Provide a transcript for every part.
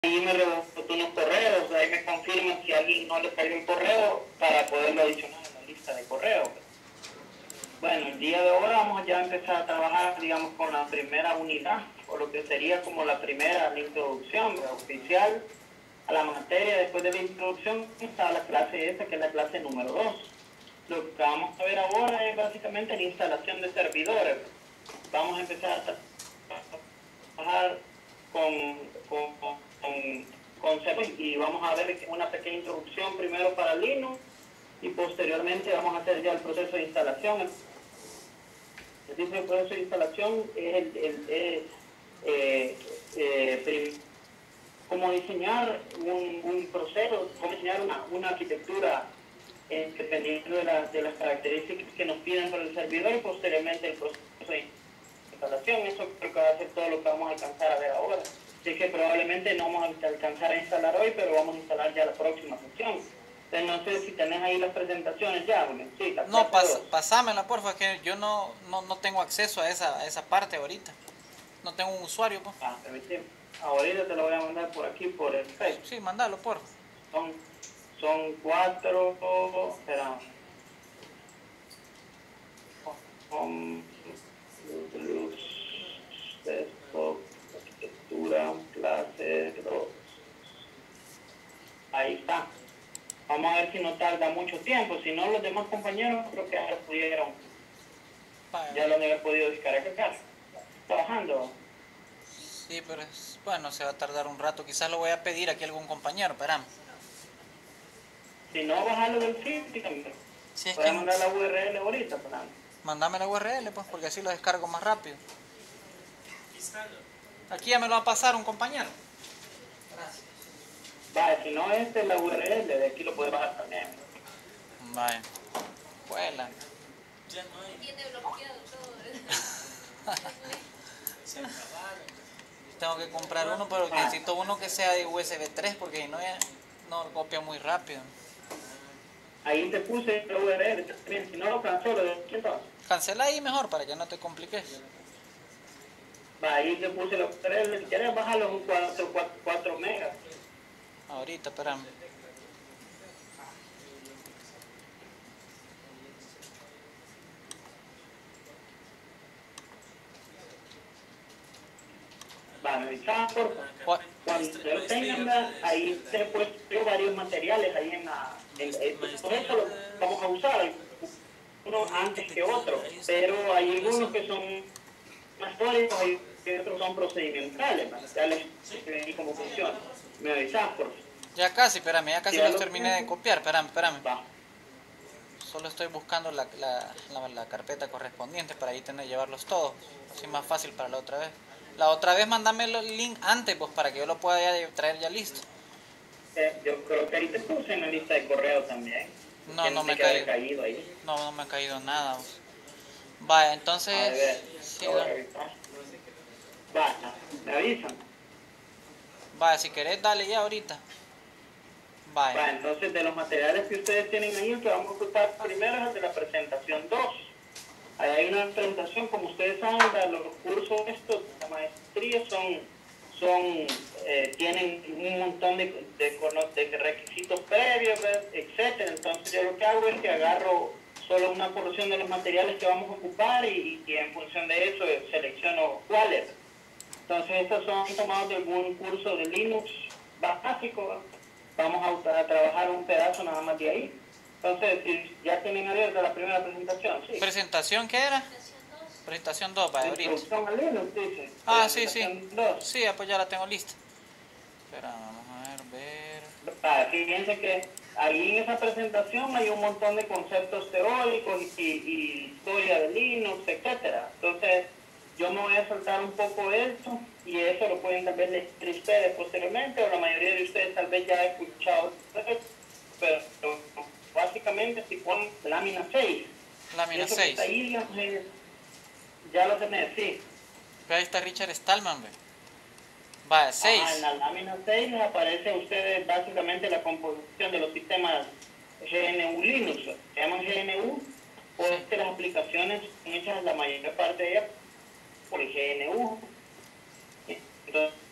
Ahí me rebotó unos correos, ahí me confirman si a alguien no le salió el correo para poderlo adicionar a la lista de correos. Bueno, el día de hoy vamos ya a empezar a trabajar, digamos, con la primera unidad, o lo que sería como la primera, la introducción oficial a la materia. Después de la introducción está la clase esta, que es la clase número 2. Lo que vamos a ver ahora es básicamente la instalación de servidores. Vamos a empezar a trabajar con conceptos y vamos a ver una pequeña introducción primero para Linux y posteriormente vamos a hacer ya el proceso de instalación. El proceso de instalación es cómo diseñar un proceso, cómo diseñar una arquitectura dependiendo de las características que nos piden por el servidor y posteriormente el proceso de instalación. Eso creo que va a ser todo lo que vamos a alcanzar a ver ahora. Así que probablemente no vamos a alcanzar a instalar hoy, pero vamos a instalar ya la próxima sesión. Entonces no sé si tenés ahí las presentaciones ya, sí, no, pasámela porfa, que yo no tengo acceso a esa parte ahorita. No tengo un usuario, pues. Permíteme. Ahorita te lo voy a mandar por aquí, por el Facebook. Sí, mandalo, porfa. Son 4, espera. Desktop, arquitectura, clase 2. Ahí está. Vamos a ver si no tarda mucho tiempo. Si no, los demás compañeros creo que ya lo pudieron. Ya lo han podido descargar. Trabajando. Sí, pero bueno, se va a tardar un rato. Quizás lo voy a pedir aquí a algún compañero, esperamos. Si no, bajarlo del sitio. Si es que mandar la URL ahorita, Fernando. Mándame la URL, pues, porque así lo descargo más rápido. Aquí ya me lo va a pasar un compañero. Gracias. Vale, si no, esta es la URL, de aquí lo puedes bajar también. Vale. Vuela. Ya no hay. Tiene bloqueado todo. Se acabaron. Tengo que comprar uno, pero necesito uno que sea de USB 3 porque no copia muy rápido. Ahí te puse la URL, si no lo cancelo, cancela ahí mejor para que no te compliques. Va, ahí te puse la URL, si quieres bajarlo un 4 megas. Ahorita, espérame. Va, me avisaba, por favor. Cuando lo tengan, ahí te he puesto varios materiales ahí por eso lo vamos a usar, uno antes que otro, pero hay algunos que son más teóricos y otros son procedimentales, ya les expliqué cómo funciona. Me avisas, por favor. Ya casi, espérame, ya casi los terminé de copiar, espérame. Va. Solo estoy buscando la carpeta correspondiente para ahí llevarlos todos, así más fácil para la otra vez. La otra vez mandame el link antes, pues, para que yo lo pueda traer ya listo. Yo creo que ahí te puse en la lista de correo también. No me ha caído ahí. No me ha caído nada. Pues. Vaya, entonces... A ver, sí, va, me avisan. Vaya, si querés, dale ya ahorita. Vaya. Va, entonces de los materiales que ustedes tienen ahí, el que vamos a ocupar primero es el de la presentación 2. Ahí hay una presentación, como ustedes saben, los cursos estos de maestría tienen un montón de requisitos previos, etcétera. Entonces yo lo que hago es que agarro solo una porción de los materiales que vamos a ocupar y en función de eso selecciono cuáles. Entonces estos son tomados de algún curso de Linux básico. Vamos a trabajar un pedazo nada más de ahí. Entonces, si ya tienen abierta la primera presentación, sí. ¿Presentación qué era? Presentación 2, para ahorita. Introducción al Linux, dice. Ah, sí. 2. Sí, pues ya la tengo lista. Espera, vamos a ver. Fíjense que ahí en esa presentación hay un montón de conceptos teóricos y historia de Linux, etcétera. Entonces, yo me voy a saltar un poco eso y eso lo pueden tal vez leer ustedes posteriormente o la mayoría de ustedes tal vez ya ha escuchado, pero básicamente si ponen lámina 6. Lámina 6. Ahí, digamos, ya lo tenés, sí. Pero ahí está Richard Stallman, ve. Vaya, 6. En la lámina 6 les aparece a ustedes básicamente la composición de los sistemas GNU Linux. Se llaman GNU porque las aplicaciones son hechas la mayor parte de ellas por el GNU. Entonces,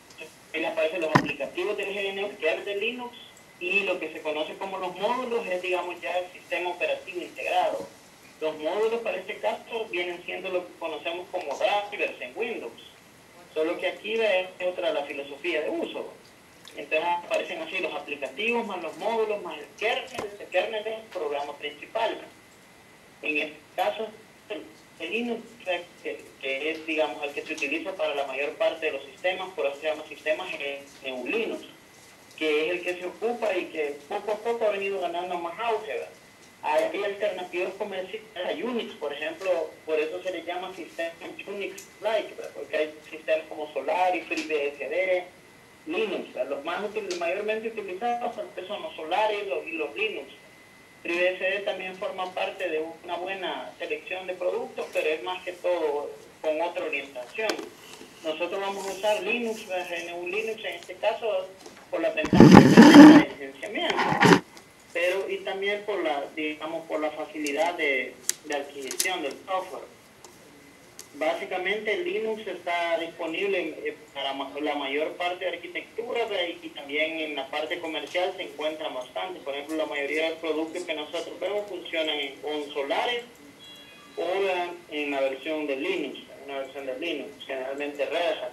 ahí les aparecen los aplicativos del GNU, que es de Linux, y lo que se conoce como los módulos es, digamos, ya el sistema operativo integrado. Los módulos para este caso vienen siendo lo que conocemos como drivers en Windows, solo que aquí es otra la filosofía de uso. Entonces aparecen así los aplicativos, más los módulos, más el kernel es el programa principal. En este caso, el Linux, que es, digamos, el que se utiliza para la mayor parte de los sistemas, por eso se llama sistemas GNU Linux, que es el que se ocupa y que poco a poco ha venido ganando más auge, ¿verdad? Hay alternativas comerciales a Unix, por ejemplo, por eso se le llama sistema Unix-like, porque hay sistemas como Solaris, FreeBSD, Linux, los más mayormente utilizados son los Solaris y los Linux. FreeBSD también forma parte de una buena selección de productos, pero es más que todo con otra orientación. Nosotros vamos a usar Linux, GNU Linux en este caso, por la ventaja de licenciamiento, pero y también por la, digamos, por la facilidad de adquisición del software. Básicamente Linux está disponible para la mayor parte de arquitectura y también en la parte comercial se encuentra bastante. Por ejemplo, la mayoría de los productos que nosotros vemos funcionan con Solaris o en la versión de Linux, generalmente Red Hat.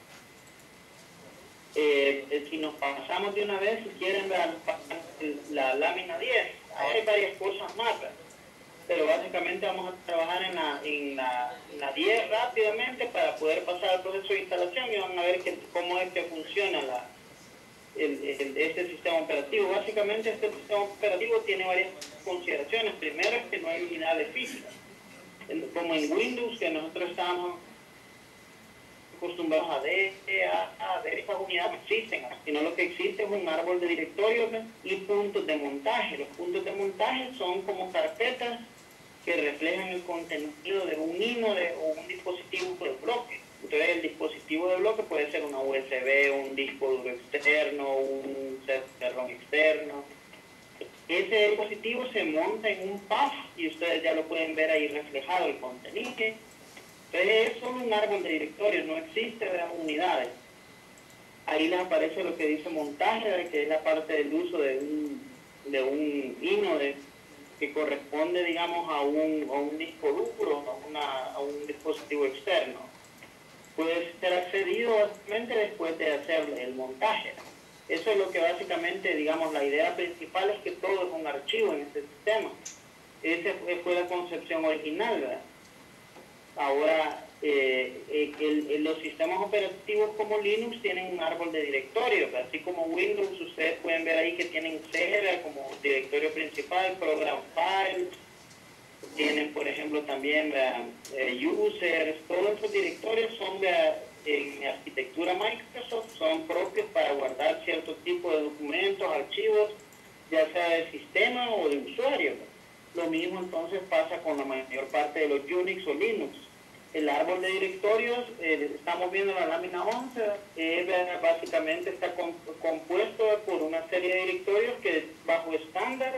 Si nos pasamos de una vez, si quieren la lámina 10, hay varias cosas más, pero básicamente vamos a trabajar en la 10 rápidamente para poder pasar al proceso de instalación y van a ver cómo es que funciona este sistema operativo. Básicamente este sistema operativo tiene varias consideraciones. Primero es que no hay unidades físicas, como en Windows, que nosotros estamos acostumbrados a ver estas unidades no existen, sino lo que existe es un árbol de directorios y puntos de montaje. Los puntos de montaje son como carpetas que reflejan el contenido de un o un dispositivo de bloque. Entonces el dispositivo de bloque puede ser una USB, un disco duro externo, un CD-ROM externo. Ese dispositivo se monta en un path y ustedes ya lo pueden ver ahí reflejado el contenido. Entonces es solo un árbol de directorios, no existe unidades. Ahí les aparece lo que dice montaje, que es la parte del uso de un ínode que corresponde, digamos, a un disco duro, a un dispositivo externo. Puede ser accedido básicamente después de hacer el montaje. Eso es lo que básicamente, digamos, la idea principal es que todo es un archivo en este sistema. Esa fue la concepción original, ¿verdad? Ahora, los sistemas operativos como Linux tienen un árbol de directorios, así como Windows, ustedes pueden ver ahí que tienen C como directorio principal, Program Files, tienen por ejemplo también Users, todos esos directorios son en arquitectura Microsoft, son propios para guardar cierto tipo de documentos, archivos, ya sea de sistema o de usuario. Lo mismo entonces pasa con la mayor parte de los Unix o Linux. El árbol de directorios, estamos viendo la lámina 11, básicamente está compuesto por una serie de directorios que bajo estándar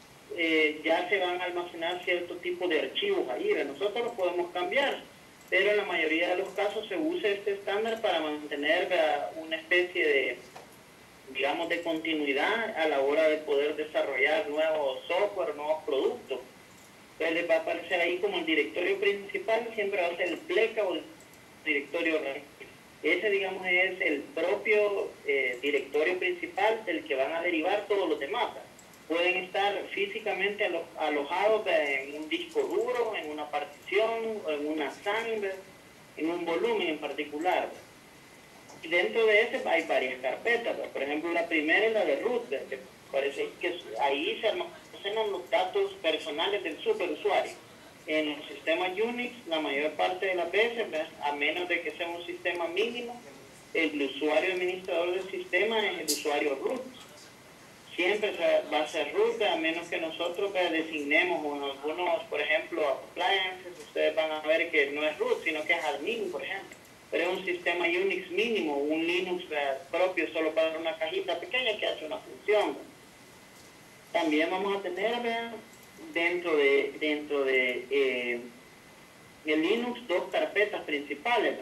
ya se van a almacenar cierto tipo de archivos ahí. Nosotros los podemos cambiar, pero en la mayoría de los casos se usa este estándar para mantener una especie de, digamos, de continuidad a la hora de poder desarrollar nuevos software, nuevos productos. Entonces les va a aparecer ahí como el directorio principal, siempre va a ser el pleca o el directorio raíz. Ese, digamos, es el propio directorio principal del que van a derivar todos los demás. Pueden estar físicamente alojados en un disco duro, en una partición, o en una SAN, en un volumen en particular. Y dentro de ese hay varias carpetas. Por ejemplo, la primera es la de root, que parece que ahí se almacenan los datos personales del superusuario. En los sistemas Unix, la mayor parte de las veces, a menos de que sea un sistema mínimo, el usuario administrador del sistema es el usuario root. Siempre va a ser root, a menos que nosotros designemos algunos, por ejemplo, appliances, ustedes van a ver que no es root, sino que es admin, por ejemplo. Pero es un sistema Unix mínimo, un Linux propio solo para una cajita pequeña que hace una función. También vamos a tener dentro de el Linux dos carpetas principales.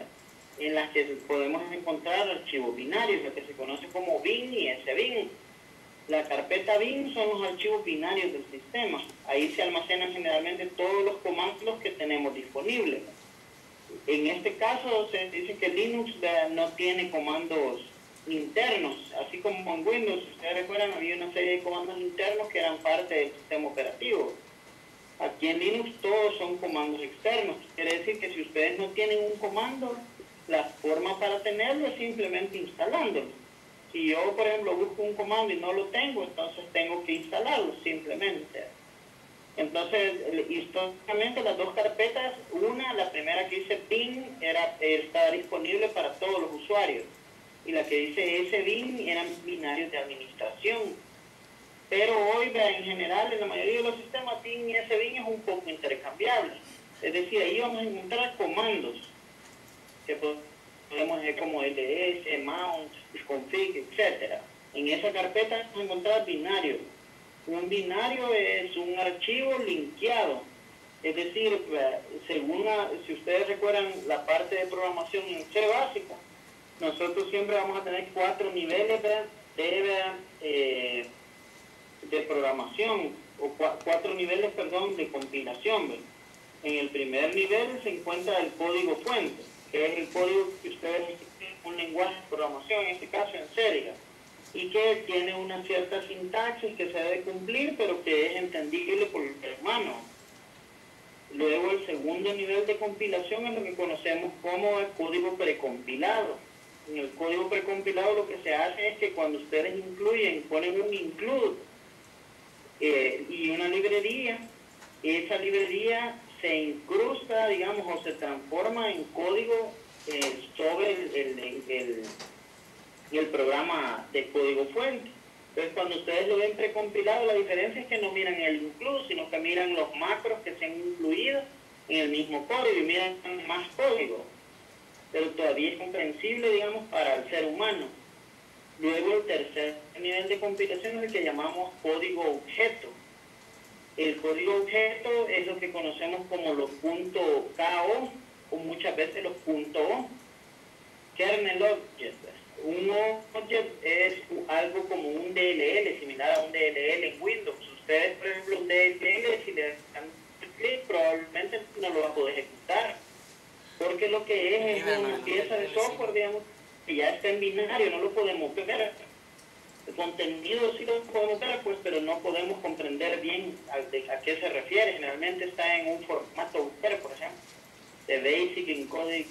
en las que podemos encontrar archivos binarios, lo que se conoce como bin y SBIN. La carpeta bin son los archivos binarios del sistema. Ahí se almacenan generalmente todos los comandos que tenemos disponibles. En este caso se dice que Linux no tiene comandos internos, así como en Windows. Si ustedes recuerdan, había una serie de comandos internos que eran parte del sistema operativo. Aquí en Linux todos son comandos externos. Quiere decir que si ustedes no tienen un comando, la forma para tenerlo es simplemente instalándolo. Si yo, por ejemplo, busco un comando y no lo tengo, entonces tengo que instalarlo simplemente. Entonces, históricamente las dos carpetas, la primera que dice bin, está disponible para todos los usuarios. Y la que dice SBIN eran binarios de administración. Pero hoy, en general, en la mayoría de los sistemas, bin y SBIN es un poco intercambiable. Es decir, ahí vamos a encontrar comandos que podemos hacer como ls, mount, config, etc. En esa carpeta vamos a encontrar binarios. Un binario es un archivo linkeado. Es decir, si ustedes recuerdan la parte de programación en C básico, nosotros siempre vamos a tener 4 niveles de programación, o 4 niveles, perdón, de compilación. ¿Ve? En el primer nivel se encuentra el código fuente, que es el código que ustedes escriben en un lenguaje de programación, en este caso en C, y que tiene una cierta sintaxis que se debe cumplir, pero que es entendible por el ser humano. Luego el segundo nivel de compilación es lo que conocemos como el código precompilado. En el código precompilado lo que se hace es que cuando ustedes ponen un include y una librería, esa librería se incrusta, digamos, o se transforma en código sobre el programa de código fuente. Entonces, cuando ustedes lo ven precompilado, la diferencia es que no miran el include, sino que miran los macros que se han incluido en el mismo código y miran más código. Pero todavía es comprensible, digamos, para el ser humano. Luego, el tercer nivel de compilación es el que llamamos código objeto. El código objeto es lo que conocemos como los .ko o muchas veces los .o. Kernel object. Un object es algo como un DLL, similar a un DLL en Windows. Ustedes, por ejemplo, un DLL, si le dan clic, probablemente no lo va a poder ejecutar. Porque lo que es una pieza de software, digamos, que ya está en binario, no lo podemos ver. El contenido sí lo podemos ver, pues, pero no podemos comprender bien a qué se refiere. Generalmente está en un formato UTR, por ejemplo, de Basic Encoding.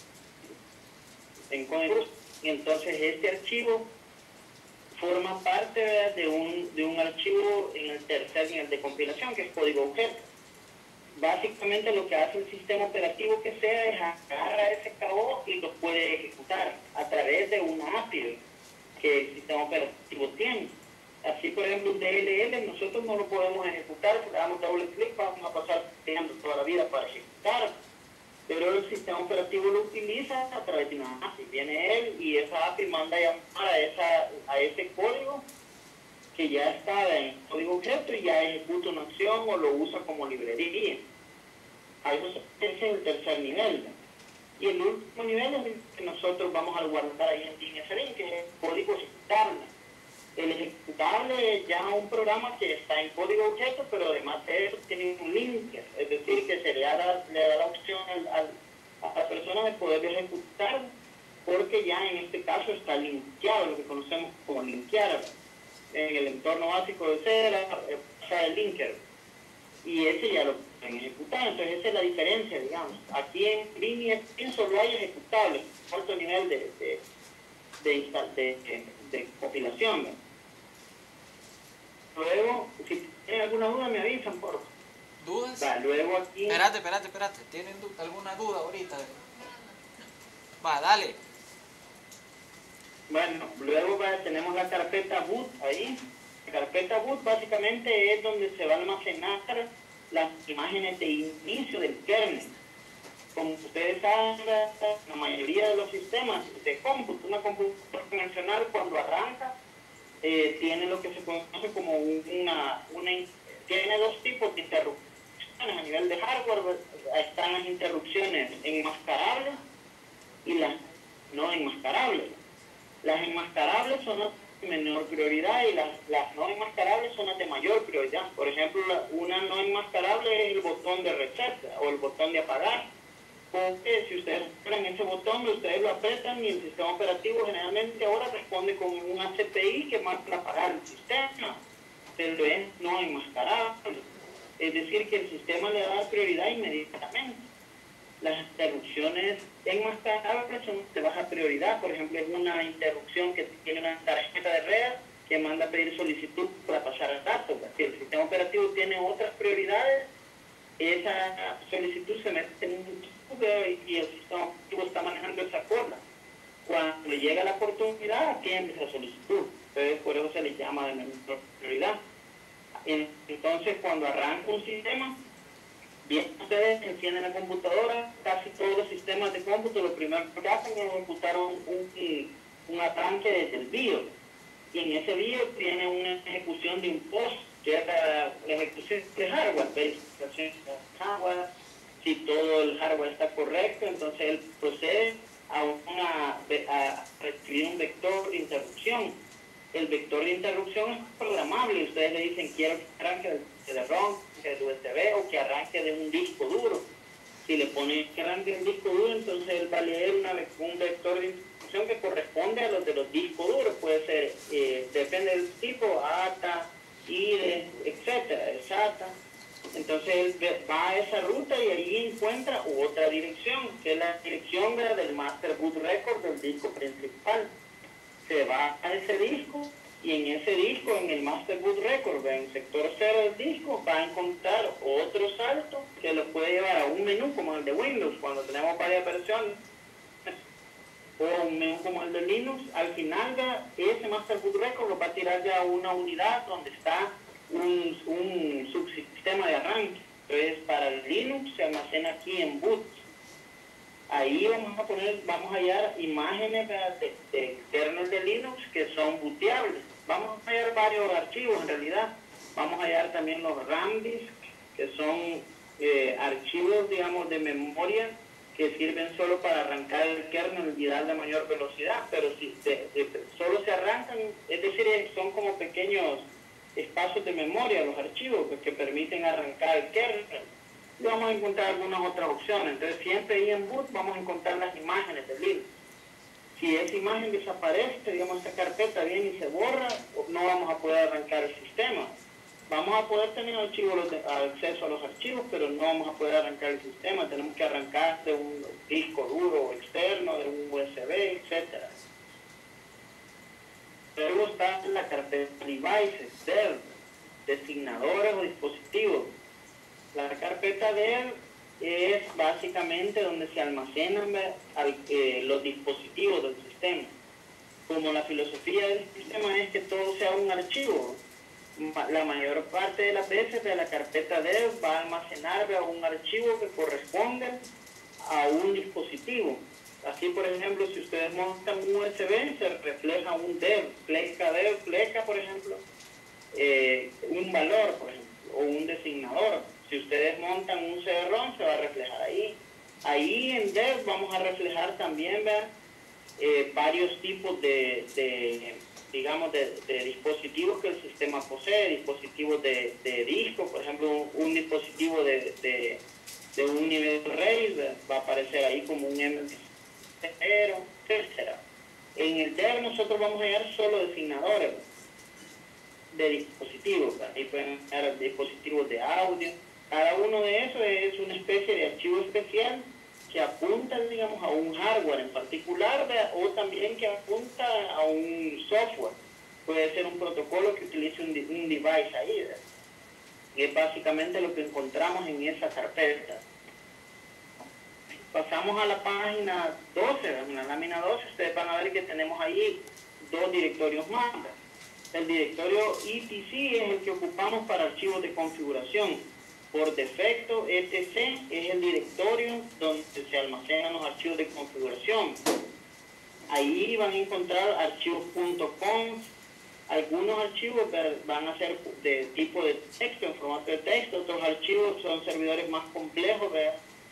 Y entonces este archivo forma parte, ¿verdad?, de un archivo en el tercer nivel de compilación, que es código objeto. Básicamente lo que hace el sistema operativo que sea es agarrar ese KO y lo puede ejecutar a través de una API que el sistema operativo tiene. Así, por ejemplo, un DLL nosotros no lo podemos ejecutar, si le damos doble clic vamos a pasar teniendo toda la vida para ejecutar. Pero el sistema operativo lo utiliza a través de una API. Viene él y esa API manda a llamar a ese código que ya está en código objeto y ya ejecuta una acción o lo usa como librería. Ese es el tercer nivel. Y el último nivel es el que nosotros vamos a guardar ahí en DNSRIN, que es el código ejecutable. El ejecutable es ya un programa que está en código objeto, pero además de eso tiene un linker, es decir, que le da la opción a la persona de poder ejecutar, porque ya en este caso está linkeado, lo que conocemos como linkear. En el entorno básico de C era el linker, y ese ya lo pueden ejecutar. Entonces esa es la diferencia, digamos. Aquí en línea solo hay ejecutables, alto nivel de compilación, ¿no? Luego, si tienen alguna duda me avisan, por favor. ¿Dudas? Va, luego aquí... Espérate. ¿Tienen alguna duda ahorita? Va, dale. Bueno, luego tenemos la carpeta boot ahí. La carpeta boot básicamente es donde se va a almacenar las imágenes de inicio del kernel. Como ustedes saben, la mayoría de los sistemas de cómputo, una computadora convencional cuando arranca, tiene lo que se conoce como tiene dos tipos de interrupciones a nivel de hardware. Están las interrupciones enmascarables y las no enmascarables. Las enmascarables son las de menor prioridad y las no enmascarables son las de mayor prioridad. Por ejemplo, una no enmascarable es el botón de reset o el botón de apagar. Porque si ustedes apretan ese botón, ustedes lo apretan y el sistema operativo generalmente ahora responde con un ACPI que marca apagar el sistema. Pero es no enmascarable. Es decir, que el sistema le da prioridad inmediatamente. Las interrupciones enmascarables son de baja prioridad. Por ejemplo, es una interrupción que tiene una tarjeta de red que manda a pedir solicitud para pasar el dato. Si el sistema operativo tiene otras prioridades, esa solicitud se mete en un y el sistema operativo está manejando esa cola. Cuando le llega la oportunidad, atiende esa solicitud. Entonces, por eso se le llama de menor prioridad. Entonces, cuando arranca un sistema, bien, ustedes encienden la computadora, casi todos los sistemas de cómputo, lo primero que hacen es ejecutar un arranque desde el BIOS. Y en ese BIOS tiene una ejecución de un POST, que es la ejecución de hardware, verificación de hardware. Si todo el hardware está correcto, entonces él procede a escribir un vector de interrupción. El vector de interrupción es programable. Ustedes le dicen, quiero que arranque de ROM, de USB o que arranque de un disco duro. Si le ponen que arranque de un disco duro, entonces él va a leer un vector de interrupción que corresponde a los de los discos duros. Puede ser, depende del tipo, ATA, IDE, etcétera, SATA. Entonces él va a esa ruta y ahí encuentra otra dirección, que es la dirección del Master Boot Record del disco principal. Se va a ese disco y en ese disco, en el Master Boot Record, en el sector 0 del disco, va a encontrar otro salto que lo puede llevar a un menú como el de Windows, cuando tenemos varias versiones, o un menú como el de Linux. Al final de ese Master Boot Record lo va a tirar ya a una unidad donde está un subsistema de arranque. Entonces, para el Linux se almacena aquí en boot. Ahí vamos a hallar imágenes de kernel de Linux que son booteables. Vamos a hallar varios archivos en realidad. Vamos a hallar también los RAM disk, que son archivos, digamos, de memoria que sirven solo para arrancar el kernel y darle mayor velocidad, pero si solo se arrancan, es decir, son como pequeños espacios de memoria, los archivos que permiten arrancar el kernel. Y vamos a encontrar algunas otras opciones. Entonces, siempre ahí en boot vamos a encontrar las imágenes del Linux. Si esa imagen desaparece, digamos, esa carpeta viene y se borra, no vamos a poder arrancar el sistema. Vamos a poder tener acceso a los archivos, pero no vamos a poder arrancar el sistema. Tenemos que arrancar de un disco duro externo, de un USB, etcétera. Luego está la carpeta devices, DEV, designadores o dispositivos. La carpeta DEV es básicamente donde se almacenan los dispositivos del sistema. Como la filosofía del sistema es que todo sea un archivo, la mayor parte de las veces de la carpeta DEV va a almacenar un archivo que corresponde a un dispositivo. Así, por ejemplo, si ustedes montan un USB, se refleja un DEV, pleca, por ejemplo, un valor, por ejemplo, o un designador. Si ustedes montan un CD-ROM, se va a reflejar ahí. Ahí en DEV vamos a reflejar también varios tipos de dispositivos que el sistema posee, dispositivos de disco, por ejemplo, un dispositivo de un nivel RAID va a aparecer ahí como un MP0, etc. En el DEV nosotros vamos a hallar solo designadores de dispositivos. Ahí pueden hallar dispositivos de audio. Cada uno de esos es una especie de archivo especial que apunta, digamos, a un hardware en particular, o también que apunta a un software. Puede ser un protocolo que utilice un device ahí, ¿verdad? Y es básicamente lo que encontramos en esa carpeta. Pasamos a la página 12, en la lámina 12, ustedes van a ver que tenemos ahí dos directorios más. El directorio etc es el que ocupamos para archivos de configuración. Por defecto, etc es el directorio donde se almacenan los archivos de configuración. Ahí van a encontrar archivos .conf. Algunos archivos van a ser de tipo de texto, en formato de texto. Otros archivos son servidores más complejos, ¿verdad?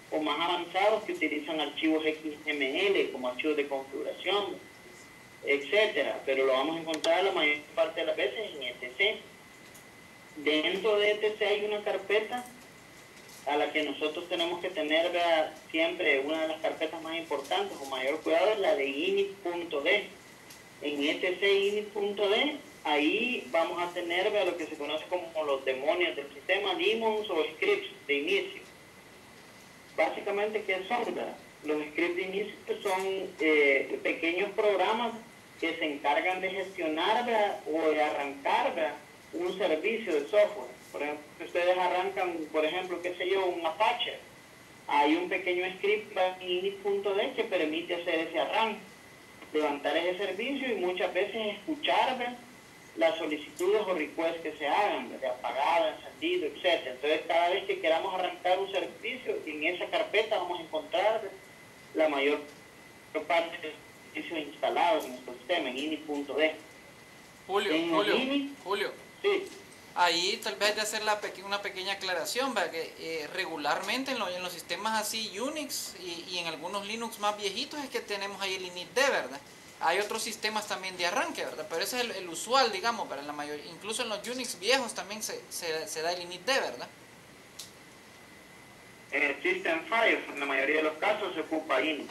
o más avanzados que utilizan archivos XML como archivos de configuración, etcétera, pero lo vamos a encontrar la mayor parte de las veces en etc. Dentro de etc hay una carpeta a la que nosotros tenemos que tener siempre, una de las carpetas más importantes o mayor cuidado es la de init.d. En etc init.d, ahí vamos a tener lo que se conoce como los demonios del sistema, daemons o scripts de inicio. Básicamente, ¿qué son? Los scripts de inicio son pequeños programas que se encargan de gestionar o de arrancar un servicio de software. Por ejemplo, si ustedes arrancan, por ejemplo, qué sé yo, un Apache, hay un pequeño script en init.d que permite hacer ese arranque, levantar ese servicio y muchas veces escuchar las solicitudes o requests que se hagan, de apagado, encendido, etc. Entonces, cada vez que queramos arrancar un servicio, en esa carpeta vamos a encontrar la mayor parte de los servicios instalados en nuestro sistema, en init.d. Julio. Sí. Ahí tal vez hay de hacer una pequeña aclaración, ¿verdad? Que regularmente en los sistemas así Unix y en algunos Linux más viejitos es que tenemos ahí el initd, ¿verdad? Hay otros sistemas también de arranque, ¿verdad? Pero ese es el usual, digamos, para la mayoría. Incluso en los Unix viejos también se da el initd, ¿verdad? En el System File, en la mayoría de los casos, se ocupa init.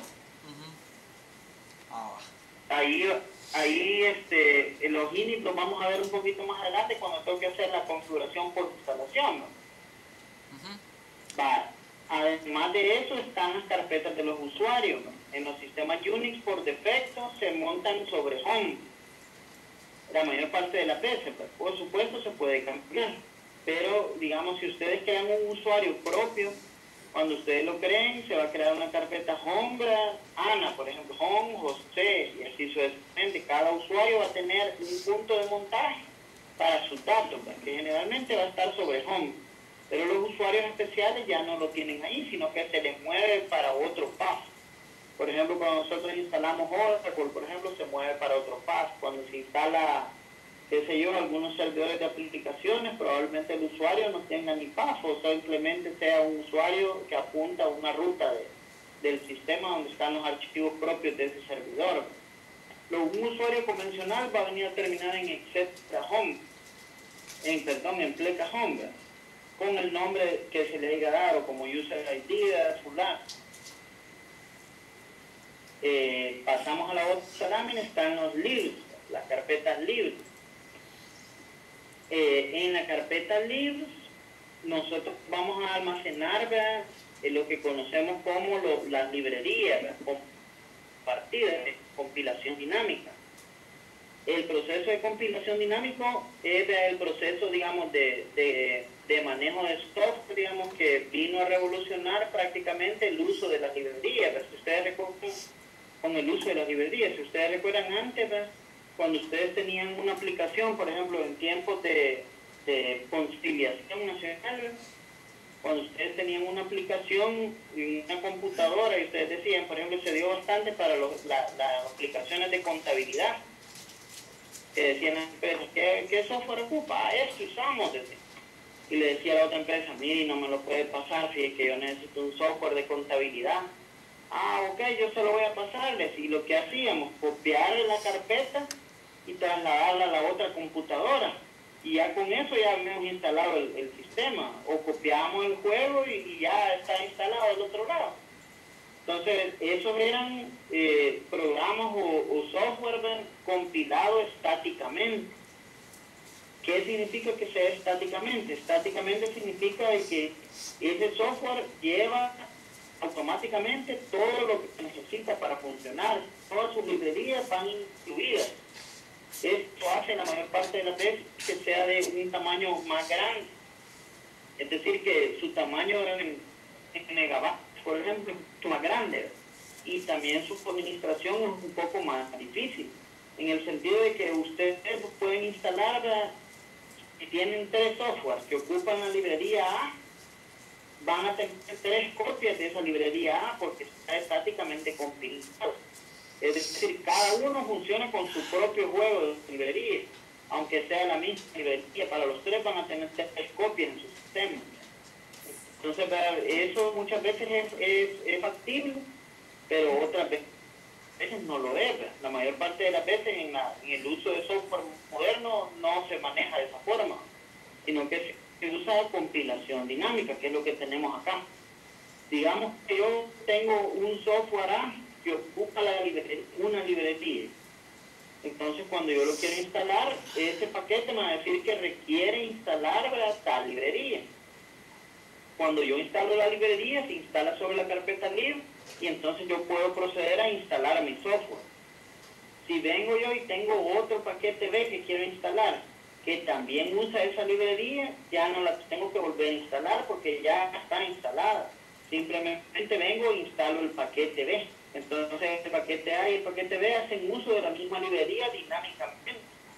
Ahí los init los vamos a ver un poquito más adelante cuando tengo que hacer la configuración por instalación, ¿no? Además de eso están las carpetas de los usuarios, ¿no? En los sistemas Unix por defecto se montan sobre Home la mayor parte de las veces, pues, por supuesto se puede cambiar, pero digamos si ustedes crean un usuario propio, cuando ustedes lo creen se va a crear una carpeta Home, Ana, por ejemplo, Home, José, y así sucesivamente. Cada usuario va a tener un punto de montaje para sus datos, pues, que generalmente va a estar sobre Home. Pero los usuarios especiales ya no lo tienen ahí, sino que se les mueve para otro path. Por ejemplo, cuando nosotros instalamos Oracle, por ejemplo, se mueve para otro path. Cuando se instala, qué sé yo, algunos servidores de aplicaciones, probablemente el usuario no tenga ni path, o simplemente sea un usuario que apunta a una ruta del sistema donde están los archivos propios de ese servidor. Un usuario convencional va a venir a terminar en etc.home, en pleca home, ¿verdad? Con el nombre que se le haya dado, como user ID, fulano. Pasamos a la otra lámina, están los libs, las carpetas libs. En la carpeta libs nosotros vamos a almacenar lo que conocemos como las librerías compartidas de compilación dinámica. El proceso de compilación dinámico es el proceso, digamos, de manejo de software, digamos, que vino a revolucionar prácticamente el uso de las librerías. Si ustedes recuerdan, con el uso de las librerías, si ustedes recuerdan antes, cuando ustedes tenían una aplicación, por ejemplo, en tiempos de conciliación nacional, cuando ustedes tenían una aplicación en una computadora y ustedes decían, por ejemplo, se dio bastante para las aplicaciones de contabilidad, que decían a la empresa, ¿qué software ocupa? Esto usamos. Y le decía a la otra empresa, mire, no me lo puede pasar si es que yo necesito un software de contabilidad. Ok, yo se lo voy a pasarles. Y lo que hacíamos, copiar la carpeta y trasladarla a la otra computadora. Y ya con eso ya habíamos instalado el sistema. O copiamos el juego y ya está instalado del otro lado. Entonces, esos eran programas o software compilado estáticamente. ¿Qué significa que sea estáticamente? Estáticamente significa que ese software lleva automáticamente todo lo que necesita para funcionar. Todas sus librerías van incluidas. Esto hace la mayor parte de las veces que sea de un tamaño más grande. Es decir, que su tamaño en megabytes, por ejemplo, es más grande. Y también su administración es un poco más difícil. En el sentido de que ustedes pueden instalar, si tienen 3 softwares que ocupan la librería A, van a tener 3 copias de esa librería A porque está estáticamente compilado. Es decir, cada uno funciona con su propio juego de librería. Aunque sea la misma librería, para los 3 van a tener 3 copias en su sistema. Entonces, eso muchas veces es factible, pero otras veces no lo es. La mayor parte de las veces en el uso de software moderno no se maneja de esa forma, sino que se usa compilación dinámica, que es lo que tenemos acá. Digamos que yo tengo un software que ocupa una librería. Entonces, cuando yo lo quiero instalar, ese paquete me va a decir que requiere instalar tal librería. Cuando yo instalo la librería, se instala sobre la carpeta lib y entonces yo puedo proceder a instalar mi software. Si vengo yo y tengo otro paquete B que quiero instalar, que también usa esa librería, ya no la tengo que volver a instalar porque ya está instalada. Simplemente vengo e instalo el paquete B. Entonces el paquete A y el paquete B hacen uso de la misma librería dinámicamente.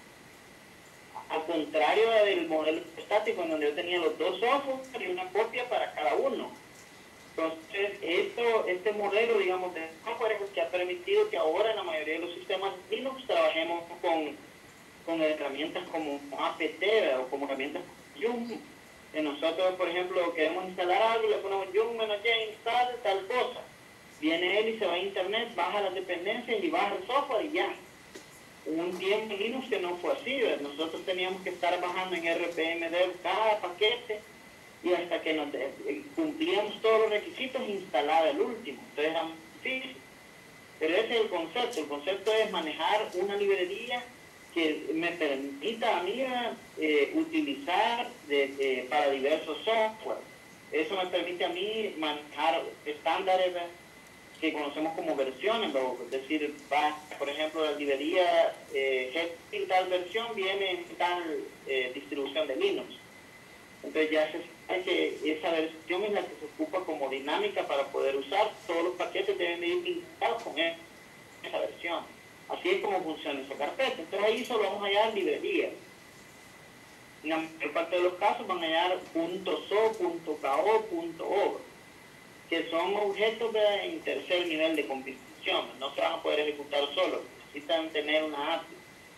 Al contrario del modelo estático, en donde yo tenía los dos software y una copia para cada uno. Entonces, este modelo, digamos, de software es el que ha permitido que ahora en la mayoría de los sistemas Linux trabajemos con herramientas como apt o como herramientas Yum. Nosotros, por ejemplo, queremos instalar algo, le ponemos Yum-y install tal cosa. Viene él y se va a internet, baja las dependencias y baja el software y ya. Hubo un tiempo en Linux que no fue así, ¿verdad? Nosotros teníamos que estar bajando en RPMdev cada paquete y hasta que cumplíamos todos los requisitos instalaba el último. Entonces era muy difícil. Pero ese es el concepto. El concepto es manejar una librería que me permita a mí utilizar para diversos software. Eso me permite a mí manejar estándares que conocemos como versiones, es decir, por ejemplo, la librería tal versión viene en tal distribución de Linux. Entonces ya se sabe que esa versión es la que se ocupa como dinámica para poder usar. Todos los paquetes deben de ir vinculados con esa versión. Así es como funciona esa carpeta. Entonces ahí solo vamos a hallar librerías. En la mayor parte de los casos van a hallar .so, .ko, .org, que son objetos en tercer nivel de compilación. No se van a poder ejecutar solos, necesitan tener una API.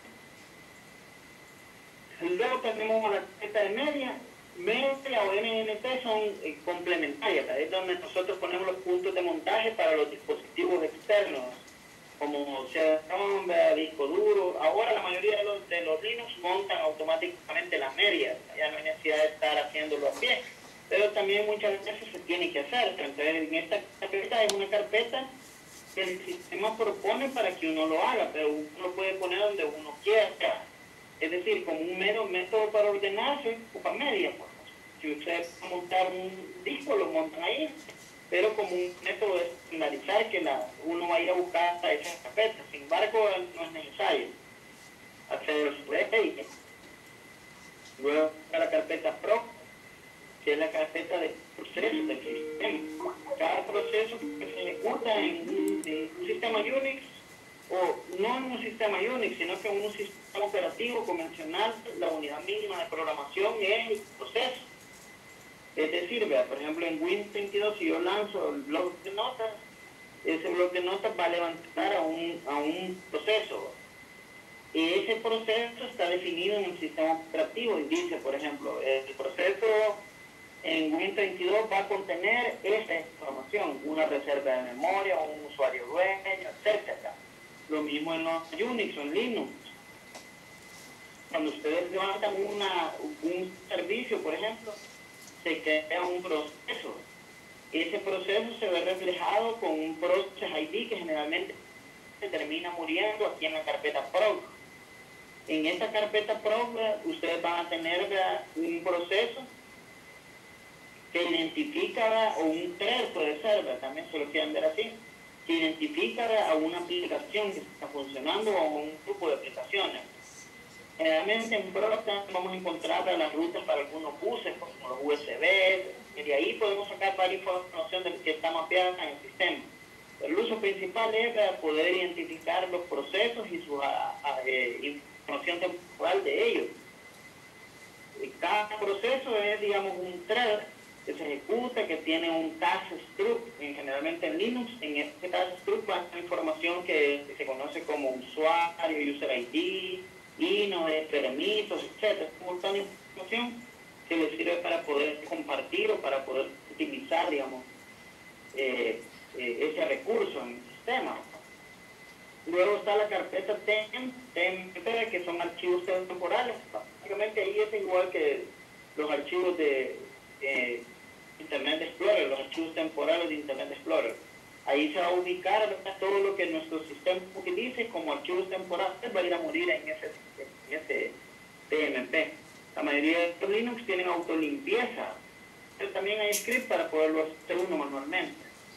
Luego tenemos la carpeta de media o MNT son complementarias, es donde nosotros ponemos los puntos de montaje para los dispositivos externos, como CD-ROM, disco duro. Ahora la mayoría de los Linux montan automáticamente las medias, ya no hay necesidad de estar haciéndolo a pie, pero también muchas veces se tiene que hacer. Entonces en esta carpeta es una carpeta que el sistema propone para que uno lo haga, pero uno lo puede poner donde uno quiera. Es decir, como un mero método para ordenarse, ocupa media. Pues. Si ustedes van a montar un disco, lo montan ahí, pero como un método de estandarizar que uno va a ir a buscar a esa carpeta. Sin embargo, no es necesario hacer eso. Luego está la carpeta Pro, que es la carpeta de procesos del sistema. Cada proceso que se ejecuta en un sistema Unix, o no en un sistema Unix, sino que en un sistema operativo convencional, la unidad mínima de programación es el proceso. Es decir, por ejemplo, en Windows 22, si yo lanzo el bloc de notas, ese bloc de notas va a levantar a un proceso. Y ese proceso está definido en el sistema operativo y dice, por ejemplo, el proceso en Windows 22 va a contener esta información, una reserva de memoria, un usuario dueño, etc. Lo mismo en los Unix o en Linux. Cuando ustedes levantan un servicio, por ejemplo, se crea un proceso. Ese proceso se ve reflejado con un process ID que generalmente se termina muriendo aquí en la carpeta prog. En esta carpeta prog ustedes van a tener un proceso que identifica, o un thread puede ser, también se lo quieren ver así, que identifica a una aplicación que está funcionando o a un grupo de aplicaciones. Generalmente en Prog vamos a encontrar las rutas para algunos buses, como los USB, y de ahí podemos sacar varias información de que está mapeada en el sistema. Pero el uso principal es poder identificar los procesos y su información temporal de ellos. Y cada proceso es, digamos, un thread que se ejecuta, que tiene un task struct, generalmente en Linux. En este task struct va a tener información que se conoce como usuario, user ID, INO, permisos, etc. Un montón de información que les sirve para poder compartir o para poder utilizar, digamos, ese recurso en el sistema. Luego está la carpeta TMP, que son archivos temporales. Básicamente ahí es igual que los archivos de Internet Explorer, los archivos temporales de Internet Explorer. Ahí se va a ubicar, ¿verdad?, todo lo que nuestro sistema utilice como archivos temporales, va a ir a morir en ese TMP. La mayoría de los Linux tienen autolimpieza, pero también hay script para poderlo hacer uno manualmente.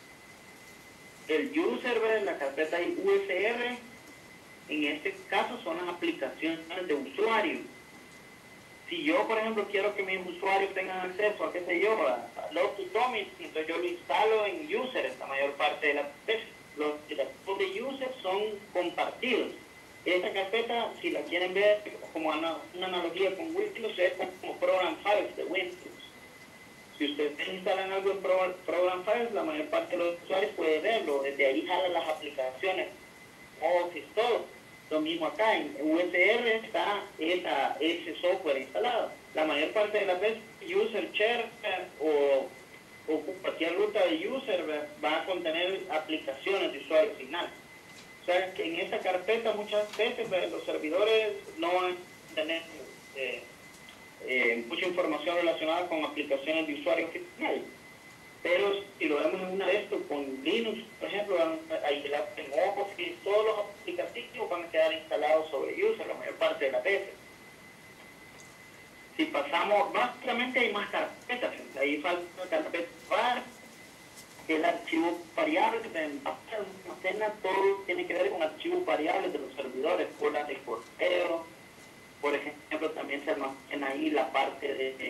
El user, la carpeta USR, en este caso son las aplicaciones de usuario. Si yo, por ejemplo, quiero que mis usuarios tengan acceso a, qué sé yo, a Log2Tommy, entonces yo lo instalo en user, la mayor parte de las veces. Los datos de user son compartidos. Esta carpeta, si la quieren ver como una analogía con Windows, es como Program Files de Windows. Si ustedes instalan algo en Program Files, la mayor parte de los usuarios puede verlo. Desde ahí jalan las aplicaciones, Office, todo. Lo mismo acá, en USR está ese software instalado. La mayor parte de las veces, user share o cualquier ruta de user va a contener aplicaciones de usuario final. O sea, que en esta carpeta muchas veces los servidores no van a tener mucha información relacionada con aplicaciones de usuario final. Pero si lo vemos en una de estos con Linux, por ejemplo, ahí en Office, todos los aplicativos van a quedar instalados sobre user la mayor parte de las veces. Si pasamos, básicamente hay más carpetas. Ahí falta la carpeta var, el archivo variable que se almacena, todo tiene que ver con archivos variables de los servidores, colas de correo. Por ejemplo, también se almacena ahí la parte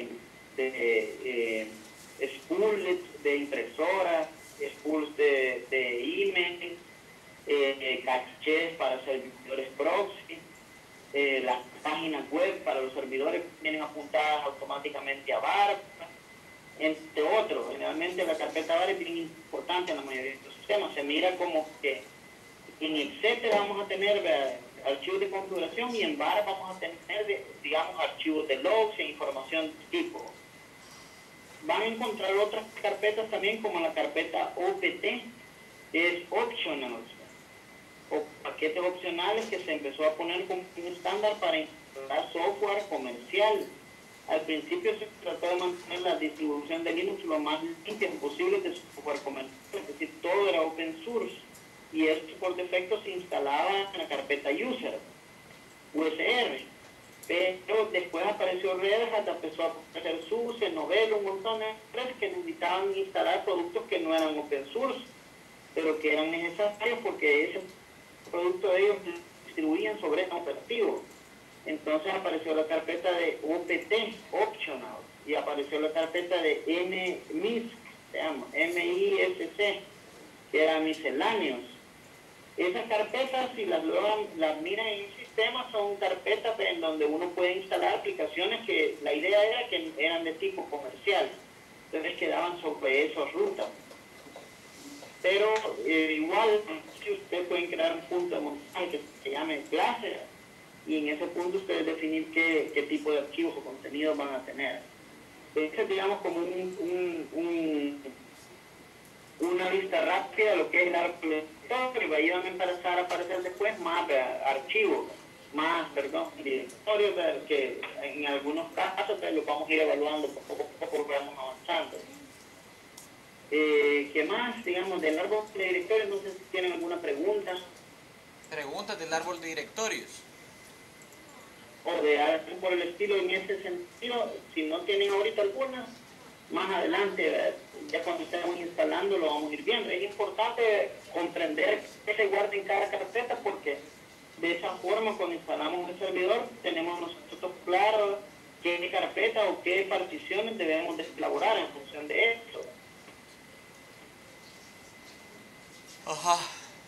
de spools de impresoras, spools de email, caches para servidores proxy, las páginas web para los servidores vienen apuntadas automáticamente a VAR, entre otros. Generalmente la carpeta VAR es bien importante en la mayoría de estos sistemas. Se mira como que en etcétera vamos a tener archivos de configuración y en VAR vamos a tener, digamos, archivos de logs e información de tipo. Van a encontrar otras carpetas también, como la carpeta OPT, es optional, o paquetes opcionales, que se empezó a poner como un estándar para instalar software comercial. Al principio se trató de mantener la distribución de Linux lo más limpia posible de software comercial, es decir, todo era open source, y esto por defecto se instalaba en la carpeta user, USR. Pero después apareció Red Hat, empezó a aparecer SUSE, Novelo, un montón de empresas que necesitaban instalar productos que no eran open source, pero que eran necesarios porque ese producto de ellos distribuían sobre este operativo. Entonces apareció la carpeta de OPT, Optional, y apareció la carpeta de MISC, se llama, MISC, que era misceláneos. Esas carpetas, si las miran en un sistema, son carpetas en donde uno puede instalar aplicaciones que la idea era que eran de tipo comercial, entonces quedaban sobre esas rutas. Pero igual, si ustedes pueden crear un punto de montaje que se llame clase, y en ese punto ustedes definir qué tipo de archivos o contenidos van a tener. Ese es, digamos, como una lista rápida de lo que es el árbol directorio, y ahí van a empezar a aparecer después más archivos, directorios, que en algunos casos los vamos a ir evaluando poco a poco, vamos avanzando. ¿Qué más? Digamos, del árbol de directorios, no sé si tienen alguna pregunta. Preguntas del árbol de directorios. O de algo por el estilo en ese sentido. Si no tienen ahorita alguna, más adelante, ya cuando estemos instalando, lo vamos a ir viendo. Es importante comprender qué se guarda en cada carpeta, porque de esa forma, cuando instalamos el servidor, tenemos nosotros claro qué carpeta o qué particiones debemos de elaborar en función de esto. Ajá.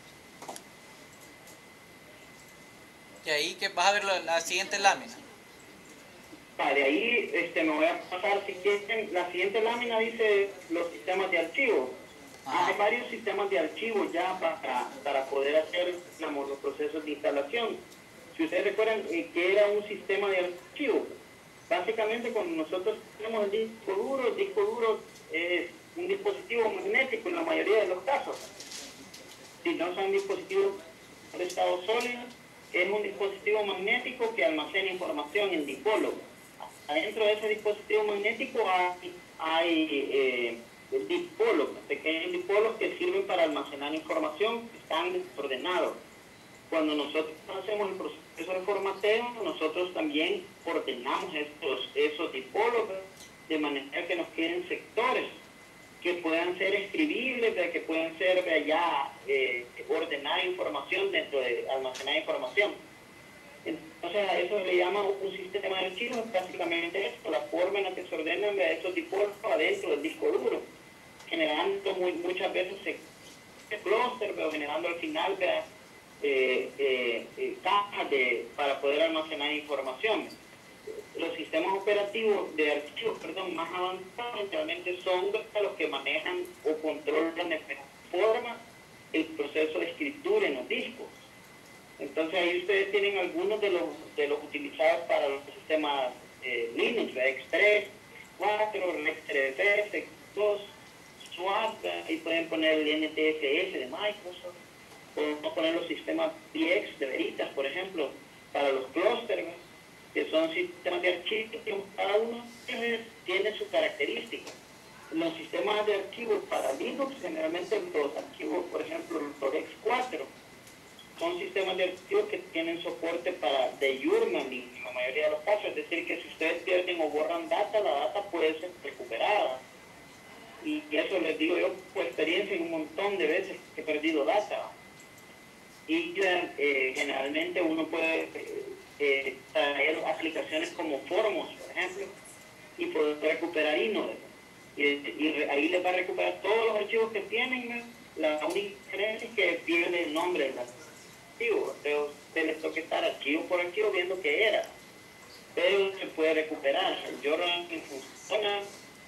Y ahí que vas a ver la siguiente lámina. Vale, ahí me voy a pasar, si quieren, la siguiente lámina dice los sistemas de archivo. Hay varios sistemas de archivo ya para poder hacer, digamos, los procesos de instalación. Si ustedes recuerdan que era un sistema de archivo, básicamente cuando nosotros tenemos el disco duro es un dispositivo magnético en la mayoría de los casos. Si no son dispositivos de estado sólido, es un dispositivo magnético que almacena información en dipolo. Adentro de ese dispositivo magnético hay dipolos, pequeños dipolos que sirven para almacenar información que están desordenados. Cuando nosotros hacemos el proceso de formateo, nosotros también ordenamos esos dipolos de manera que nos queden sectores que puedan ser escribibles, que puedan ser ya ordenar información dentro de almacenar información. Entonces a eso se le llama un sistema de archivos, básicamente esto, la forma en la que se ordenan esos dipolos adentro del disco duro, generando muchas veces clúster, pero generando al final cajas para poder almacenar información. Los sistemas operativos de archivos, más avanzados realmente son los que manejan o controlan de mejor forma el proceso de escritura en los discos. Entonces ahí ustedes tienen algunos de los utilizados para los sistemas Linux, X3, 4, Rex3, X2, SWAT, ahí pueden poner el NTFS de Microsoft, pueden poner los sistemas PX de Veritas, por ejemplo, para los clústeres, que son sistemas de archivos, cada uno tiene su característica. Los sistemas de archivos para Linux, generalmente los archivos, por ejemplo, los X4, son sistemas de archivos que tienen soporte para journaling en la mayoría de los casos, es decir, que si ustedes pierden o borran data, la data puede ser recuperada. Y eso les digo yo por experiencia, en un montón de veces que he perdido data. Y generalmente uno puede traer aplicaciones como Formos, por ejemplo, y poder recuperar Inode. Y ahí les va a recuperar todos los archivos que tienen. La única diferencia es que pierde el nombre del archivo. Entonces usted les toca estar archivo por archivo viendo qué era. Pero se puede recuperar. El journaling funciona.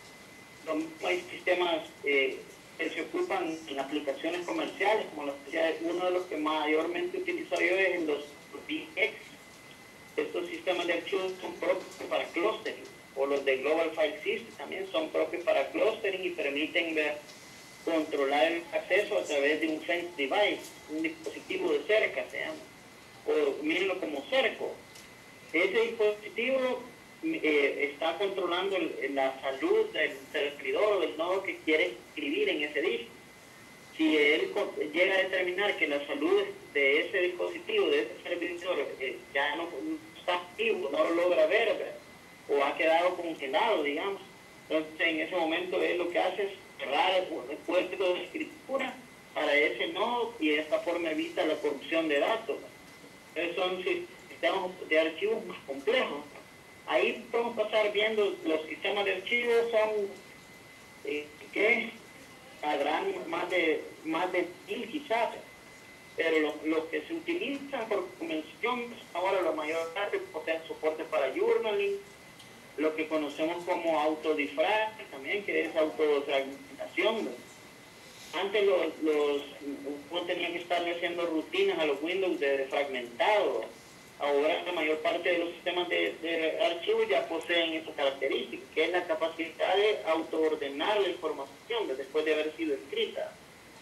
Hay sistemas que se ocupan en aplicaciones comerciales, como los uno de los que mayormente utilizo yo es en los VX. Estos sistemas de archivos son propios para clustering, o los de Global File System también son propios para clustering y permiten controlar el acceso a través de un fence device, un dispositivo de cerca se llama, o mírenlo como cerco. Ese dispositivo está controlando la salud del servidor o del nodo que quiere escribir en ese disco. Si él llega a determinar que la salud de ese dispositivo, de ese servidor, ya no está activo, no lo logra ver, o ha quedado congelado, digamos, entonces en ese momento él lo que hace es cerrar el puerto de escritura para ese nodo y de esta forma evita la corrupción de datos. Entonces son sistemas de archivos más complejos. Ahí podemos pasar viendo los sistemas de archivos son que habrán más de 1000 quizás, pero los que se utilizan por convención ahora la mayor parte poseen soporte para journaling, lo que conocemos como autodifrag también, que es autofragmentación. Antes uno tenía que estar haciendo rutinas a los Windows de fragmentado. Ahora la mayor parte de los sistemas de archivos ya poseen esa característica, que es la capacidad de autoordenar la información después de haber sido escrita.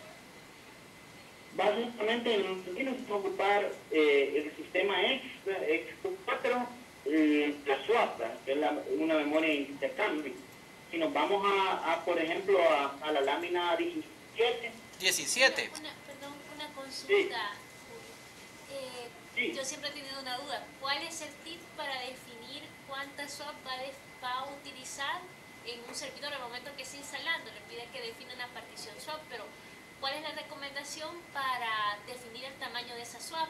Básicamente en los Linux vamos a ocupar el sistema X4, la swap, que es una memoria de intercambio. Si nos vamos por ejemplo, a la lámina 17. Perdón, una consulta. Sí. Yo siempre he tenido una duda. ¿Cuál es el tip para definir cuánta swap va a utilizar en un servidor al momento que esté instalando? Le pide que defina una partición swap, pero ¿cuál es la recomendación para definir el tamaño de esa swap?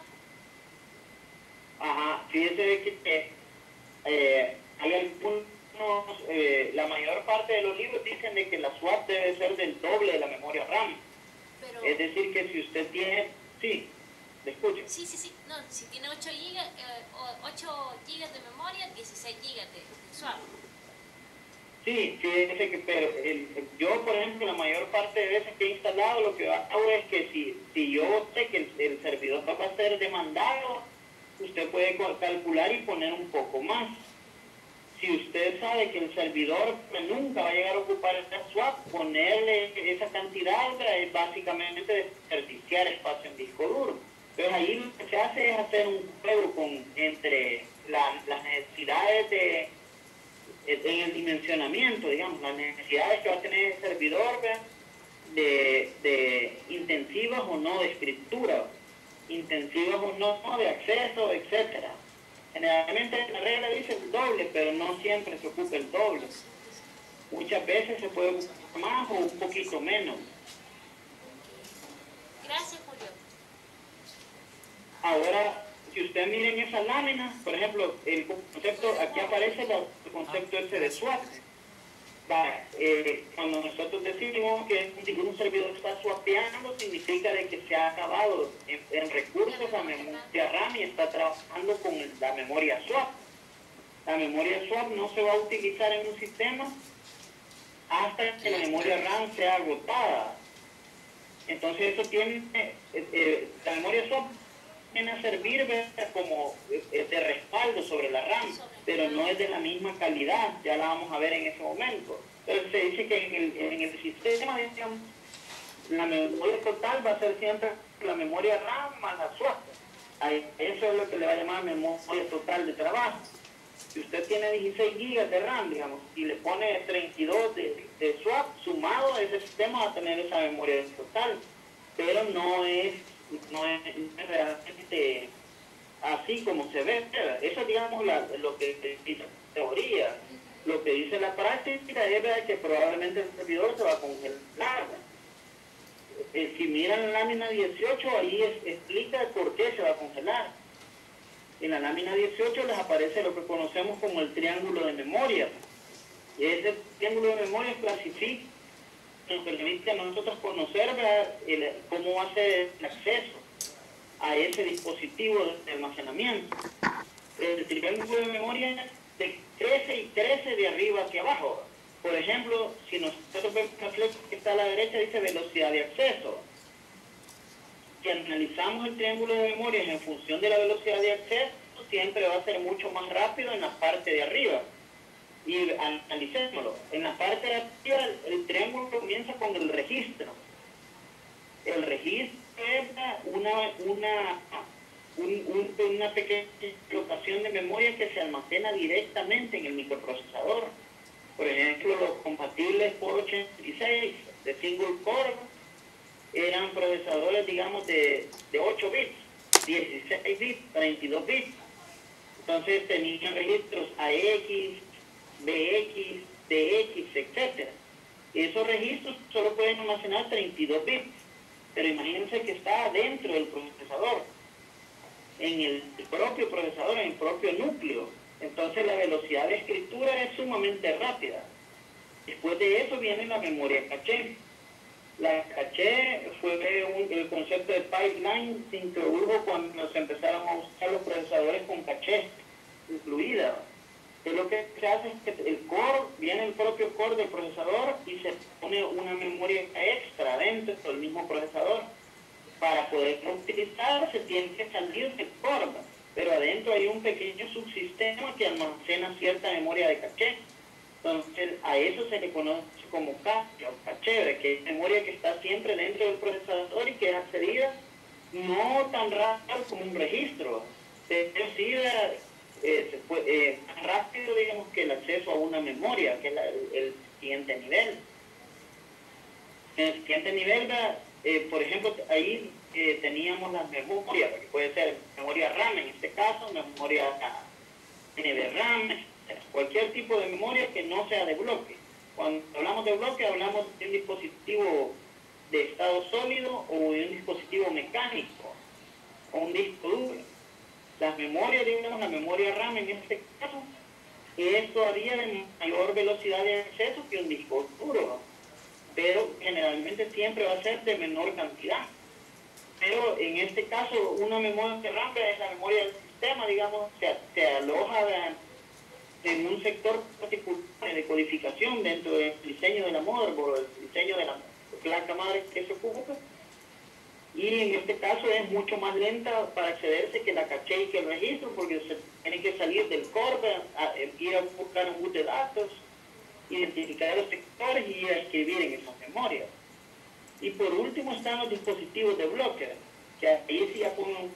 Fíjese que hay algunos, la mayor parte de los libros dicen de que la swap debe ser del doble de la memoria RAM. Pero, es decir, que si usted tiene... Sí. Sí. No, si tiene 8 gigas de memoria, 16 gigas de swap. Sí, fíjese que, pero yo, por ejemplo, la mayor parte de veces que he instalado, lo que hago es que si yo sé que el servidor va a ser demandado, usted puede calcular y poner un poco más. si usted sabe que el servidor nunca va a llegar a ocupar el swap, ponerle esa cantidad es básicamente desperdiciar espacio en disco duro. Entonces ahí lo que se hace es hacer un juego entre las necesidades en el dimensionamiento, digamos, las necesidades que va a tener el servidor de intensivas o no de escritura, intensivas o no de acceso, etcétera. Generalmente la regla dice el doble, pero no siempre se ocupa el doble. Muchas veces se puede ocupar más o un poquito menos. Gracias, Julio. Ahora, si ustedes miren esa lámina, por ejemplo, el concepto, aquí aparece el concepto ese de swap. Cuando nosotros decimos que un servidor está swapeando, significa de que se ha acabado en recursos a memoria RAM y está trabajando con la memoria swap. La memoria swap no se va a utilizar en un sistema hasta que la memoria RAM sea agotada. Entonces eso tiene, la memoria swap viene a servir como de respaldo sobre la RAM, pero no es de la misma calidad, ya la vamos a ver en ese momento. Entonces se dice que en el sistema, digamos, la memoria total va a ser siempre la memoria RAM más la swap. Eso es lo que le va a llamar memoria total de trabajo. Si usted tiene 16 GB de RAM, digamos, y le pone 32 de swap, sumado a ese sistema va a tener esa memoria total, pero no es realmente así como se ve. Eso es, digamos, lo que dice la teoría. Lo que dice la práctica es que probablemente el servidor se va a congelar. Si miran la lámina 18, ahí explica por qué se va a congelar. En la lámina 18 les aparece lo que conocemos como el triángulo de memoria. Y ese triángulo de memoria clasifica, nos permite a nosotros conocer cómo va a ser el acceso a ese dispositivo de almacenamiento. El triángulo de memoria crece y crece de arriba hacia abajo. Por ejemplo, si nosotros vemos la flecha que está a la derecha, dice velocidad de acceso. Si analizamos el triángulo de memoria en función de la velocidad de acceso, siempre va a ser mucho más rápido en la parte de arriba. Y analicémoslo. En la parte de arriba, el triángulo comienza con el registro. El registro es una pequeña locación de memoria que se almacena directamente en el microprocesador. Por ejemplo, los compatibles por 86 de single core eran procesadores, digamos, de 8 bits, 16 bits, 32 bits. Entonces tenían registros AX, BX, DX, etc. Esos registros solo pueden almacenar 32 bits, pero imagínense que está dentro del procesador, en el propio procesador, en el propio núcleo. Entonces la velocidad de escritura es sumamente rápida. Después de eso viene la memoria caché. La caché fue el concepto de pipeline se introdujo cuando se empezaron a usar los procesadores con caché incluida. Que lo que se hace es que el core, viene el propio core del procesador y se pone una memoria extra dentro del mismo procesador. Para poder utilizar se tiene que salir del core, pero adentro hay un pequeño subsistema que almacena cierta memoria de caché. Entonces a eso se le conoce como caché, que es memoria que está siempre dentro del procesador y que es accedida no tan rápido como un registro, pero sí rápido, digamos, que el acceso a una memoria, que es el siguiente nivel. En el siguiente nivel, por ejemplo, ahí teníamos las memorias, que puede ser memoria RAM en este caso, memoria NVRAM, cualquier tipo de memoria que no sea de bloque. Cuando hablamos de bloque, hablamos de un dispositivo de estado sólido o de un dispositivo mecánico o un disco duro. Las memorias, digamos, la memoria RAM en este caso, es todavía de mayor velocidad de acceso que un disco duro, pero generalmente siempre va a ser de menor cantidad. Pero en este caso, una memoria RAM es la memoria del sistema, digamos, se aloja en un sector particular de codificación dentro del diseño de la motherboard, el diseño de la placa madre que se ocupa, Y en este caso es mucho más lenta para accederse que la caché y que el registro, porque se tiene que salir del core, ir a buscar un boot de datos, identificar los sectores y escribir en esas memorias. Y por último están los dispositivos de bloque, que ahí sí ya ponen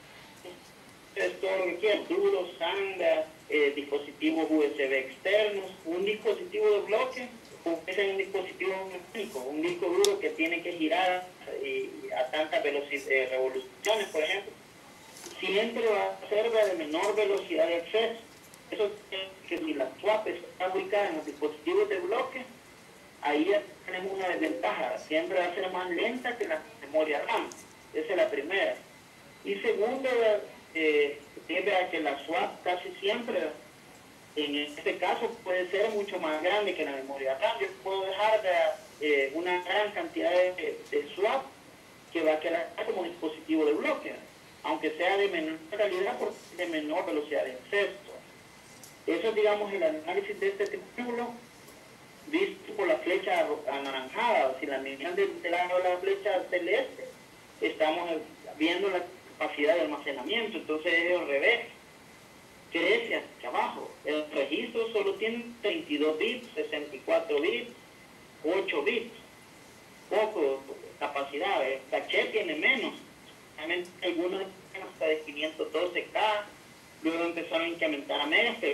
todo lo que quieran, duros, sanga, dispositivos USB externos. Un dispositivo de bloque puede ser un dispositivo mecánico, un disco duro que tiene que girar a tantas revoluciones, por ejemplo. Siempre va a ser de menor velocidad de acceso. Eso es que si la swap está ubicada en los dispositivos de bloque, ahí ya tenemos una desventaja. Siempre va a ser más lenta que la memoria RAM. Esa es la primera. Y segundo, debe a que la swap casi siempre, en este caso, puede ser mucho más grande que la memoria RAM. Yo puedo dejar una gran cantidad de swap que va a quedar como dispositivo de bloque, aunque sea de menor calidad porque de menor velocidad de acceso. Eso es, digamos, el análisis de este triángulo visto por la flecha anaranjada. Si la miramos del lado de la flecha celeste, estamos viendo la capacidad de almacenamiento. Entonces es al revés, crece hacia abajo. El registro solo tiene 32 bits, 64 bits, 8 bits, poco capacidad. El caché tiene menos, algunos hasta de 512K, luego empezaron a incrementar a menos que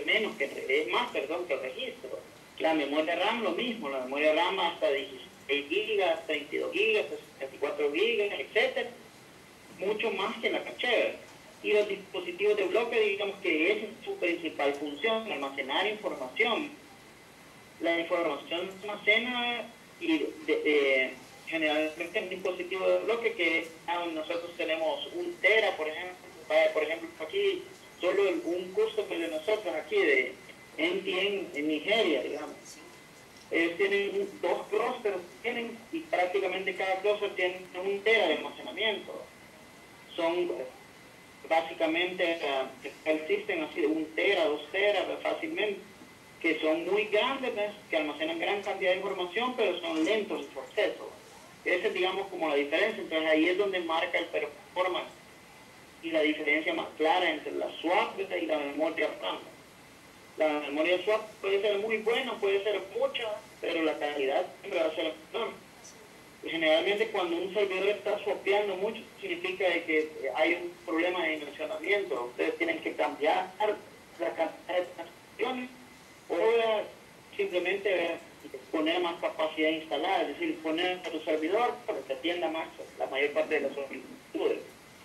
el registro. La memoria RAM lo mismo, la memoria RAM hasta 16 gigas, 32 gigas, 64 gigas, etcétera, mucho más que la caché. Y los dispositivos de bloque, digamos que esa es su principal función, almacenar información. La información se almacena y generalmente en un dispositivo de bloque que nosotros tenemos 1 tera, por ejemplo aquí solo un customer de nosotros aquí de MTN en Nigeria, digamos. Ellos tienen 2 clústeres y prácticamente cada clúster tiene 1 tera de almacenamiento. Son básicamente existen así de 1 tera, 2 teras fácilmente, que son muy grandes, que almacenan gran cantidad de información, pero son lentos en su acceso. Esa es, digamos, como la diferencia. Entonces ahí es donde marca el performance y la diferencia más clara entre la swap y la memoria RAM. La memoria swap puede ser muy buena, puede ser mucha, pero la calidad siempre va a ser menor. Y generalmente cuando un servidor está swapeando mucho, significa de que hay un problema de dimensionamiento. Ustedes tienen que cambiar la cantidad de transacciones o simplemente poner más capacidad instalada, es decir, poner a tu servidor para que atienda más la mayor parte de las solicitudes.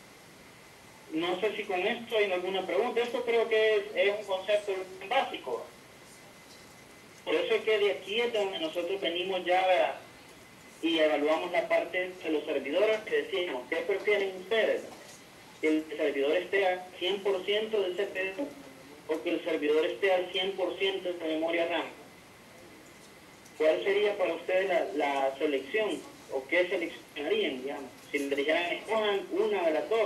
No sé si con esto hay alguna pregunta. Esto creo que es un concepto básico. Por eso es que de aquí es donde nosotros venimos ya y evaluamos la parte de los servidores, que decimos, ¿qué prefieren ustedes? ¿Que el servidor esté al 100% del CPU o que el servidor esté al 100% de memoria RAM? ¿Cuál sería para ustedes la selección? ¿O qué seleccionarían, digamos? Si le dijeran, escojan una de las dos.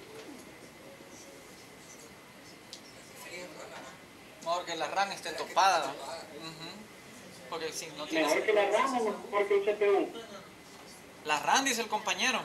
Mejor que la RAM esté topada. Porque si no tiene... ¿Mejor que la RAM o mejor que el CPU? La RAM, dice el compañero.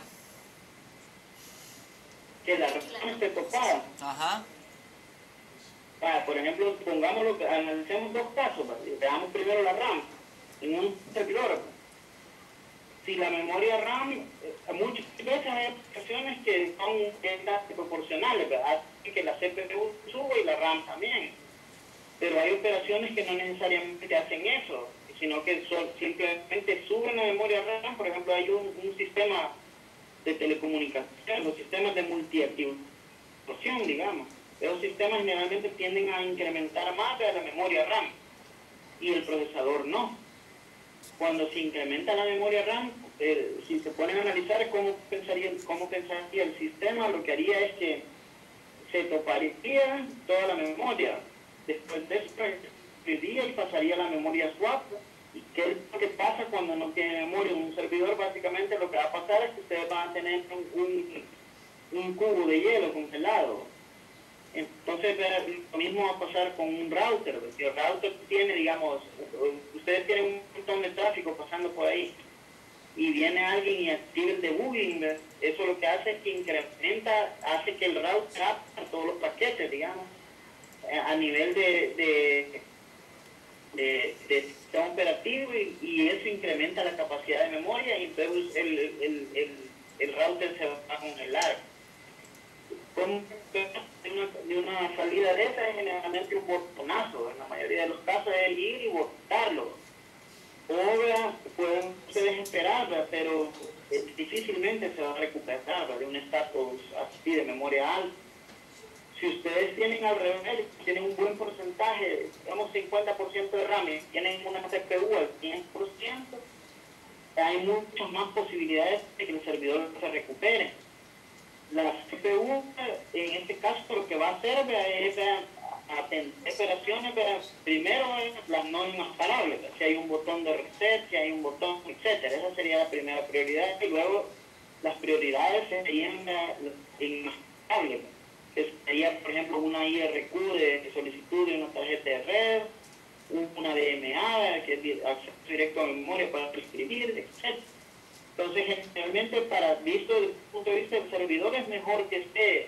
Que la RAM esté topada. Ajá. Por ejemplo, pongámoslo, analicemos 2 casos. Veamos primero la RAM en un servidor. Si la memoria RAM, muchas veces hay aplicaciones que son proporcionales, ¿verdad? Que la CPU sube y la RAM también. Pero hay operaciones que no necesariamente hacen eso, sino que simplemente suben la memoria RAM. Por ejemplo, hay un sistema de telecomunicaciones, los sistemas de multiactivación, digamos. Esos sistemas generalmente tienden a incrementar más de la memoria RAM y el procesador no. Cuando se incrementa la memoria RAM, si se ponen a analizar cómo pensaría el sistema, lo que haría es que se toparía toda la memoria. Después de eso, y pasaría a la memoria swap. ¿Y qué es lo que pasa cuando no tiene memoria? Un servidor, básicamente lo que va a pasar es que ustedes van a tener un cubo de hielo congelado. Entonces lo mismo va a pasar con un router. Si el router tiene, digamos, ustedes tienen un montón de tráfico pasando por ahí, y viene alguien y activa el debugging, eso lo que hace es que incrementa, hace que el router abra todos los paquetes, digamos, a nivel de sistema operativo, y eso incrementa la capacidad de memoria, y entonces el router se va a congelar. De una salida de esa es generalmente un botonazo, en la mayoría de los casos es ir y botarlo. O pueden ustedes esperar, pero difícilmente se va a recuperar de un estatus así de memoria alta. Si ustedes tienen al revés, tienen un buen porcentaje, digamos 50% de RAM, tienen una CPU al 100%, hay muchas más posibilidades de que el servidor se recupere. La CPU, en este caso, lo que va a hacer es atender operaciones, primero las no inmaparables, si hay un botón de reset, si hay un botón, etcétera. Esa sería la primera prioridad, y luego las prioridades serían inmaparables, que sería, por ejemplo, una IRQ de solicitud de una tarjeta de red, una DMA, que es acceso directo a memoria para escribir, etcétera. Entonces, generalmente, visto desde el punto de vista del servidor, es mejor que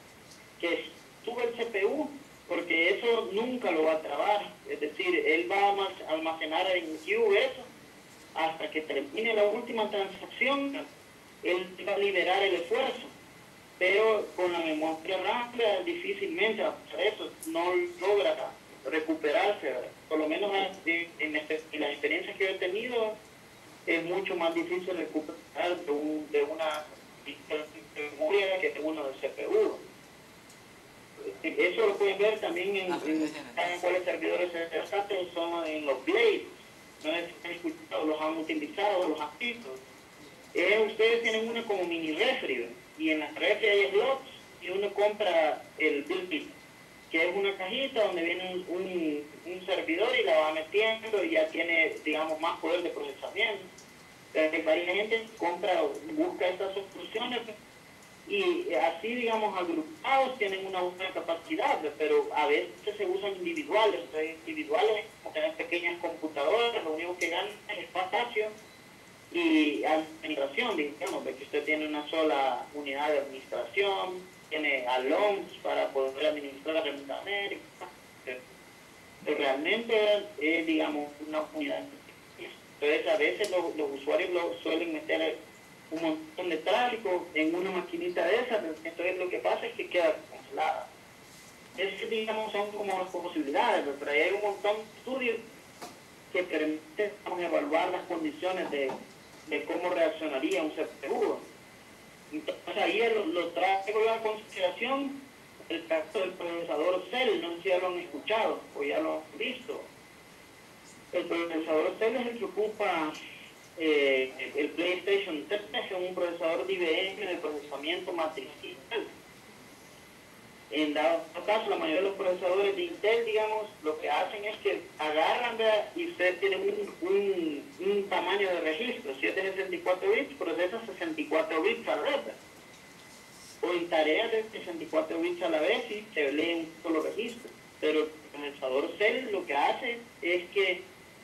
suba el CPU, porque eso nunca lo va a trabar. Es decir, él va a almacenar en queue eso hasta que termine la última transacción. Él va a liberar el esfuerzo, pero con la memoria RAM difícilmente eso no logra recuperarse. Por lo menos en las experiencias que he tenido, es mucho más difícil recuperar de una memoria que de uno del CPU. Eso lo pueden ver también en cuáles servidores son en los Blades. No sé si han escuchado, los han utilizado, los han visto. Ustedes tienen una como mini refri, y en la refri hay slots, y uno compra el built-in, que es una cajita donde viene un servidor y la va metiendo, y ya tiene, digamos, más poder de procesamiento. Varias gente busca estas soluciones, y así, digamos, agrupados tienen una buena capacidad, pero a veces se usan individuales. Entonces, individuales, como tener pequeñas computadoras, lo único que ganan es espacio y administración, digamos, de que usted tiene una sola unidad de administración, tiene alarms para poder administrar remotamente, pero realmente es, digamos, una unidad. Entonces, a veces los usuarios suelen meter un montón de tráfico en una maquinita de esas, entonces lo que pasa es que queda congelada. Esas, digamos, son como las posibilidades, pero ahí hay un montón de estudios que permiten evaluar las condiciones de cómo reaccionaría un CPU. Entonces ahí lo traigo a consideración el caso del procesador Cell. No sé si ya lo han escuchado o ya lo han visto. El procesador Cell es el que ocupa el PlayStation 3, es un procesador de IBM de procesamiento matricial. En dado caso, la mayoría de los procesadores de Intel, digamos, lo que hacen es que agarran, y usted tiene un tamaño de registro. Si es de 64 bits, procesa 64 bits a la vez. O en tareas de 64 bits a la vez, y se lee un solo registro. Pero el procesador Cell lo que hace es que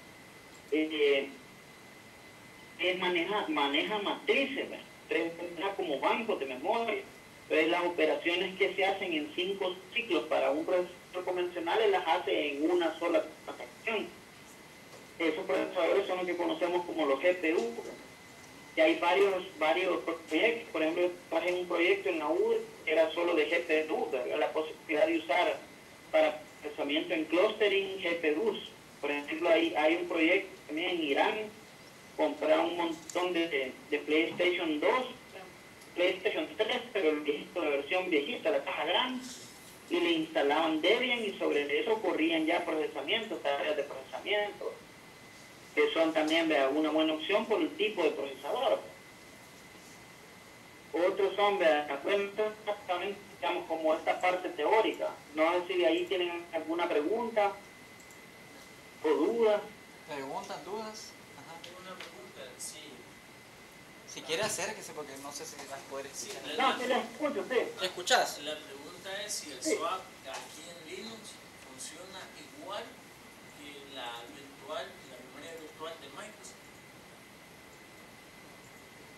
maneja matrices, maneja como bancos de memoria. Entonces, las operaciones que se hacen en 5 ciclos para un procesador convencional las hace en una sola transacción. Esos procesadores son los que conocemos como los GPU. Y hay varios proyectos. Por ejemplo, trabajé en un proyecto en la UD que era solo de GPU, la posibilidad de usar para procesamiento en clustering GPUs. Por ejemplo, hay un proyecto también en Irán. Compraron un montón de PlayStation 2, PlayStation 3, pero la versión viejita, la caja grande, y le instalaban Debian, y sobre eso corrían ya procesamiento, tareas de procesamiento, que son también una buena opción por el tipo de procesador. Otros son, exactamente, digamos, como esta parte teórica. No sé si de ahí tienen alguna pregunta o duda. ¿Preguntas, dudas? Una pregunta, sí. Si quiere acérquese, porque no sé si vas a poder escuchar. No, se la escucho usted. ¿Escuchás? La pregunta es si el swap aquí en Linux funciona igual que la memoria virtual de Microsoft.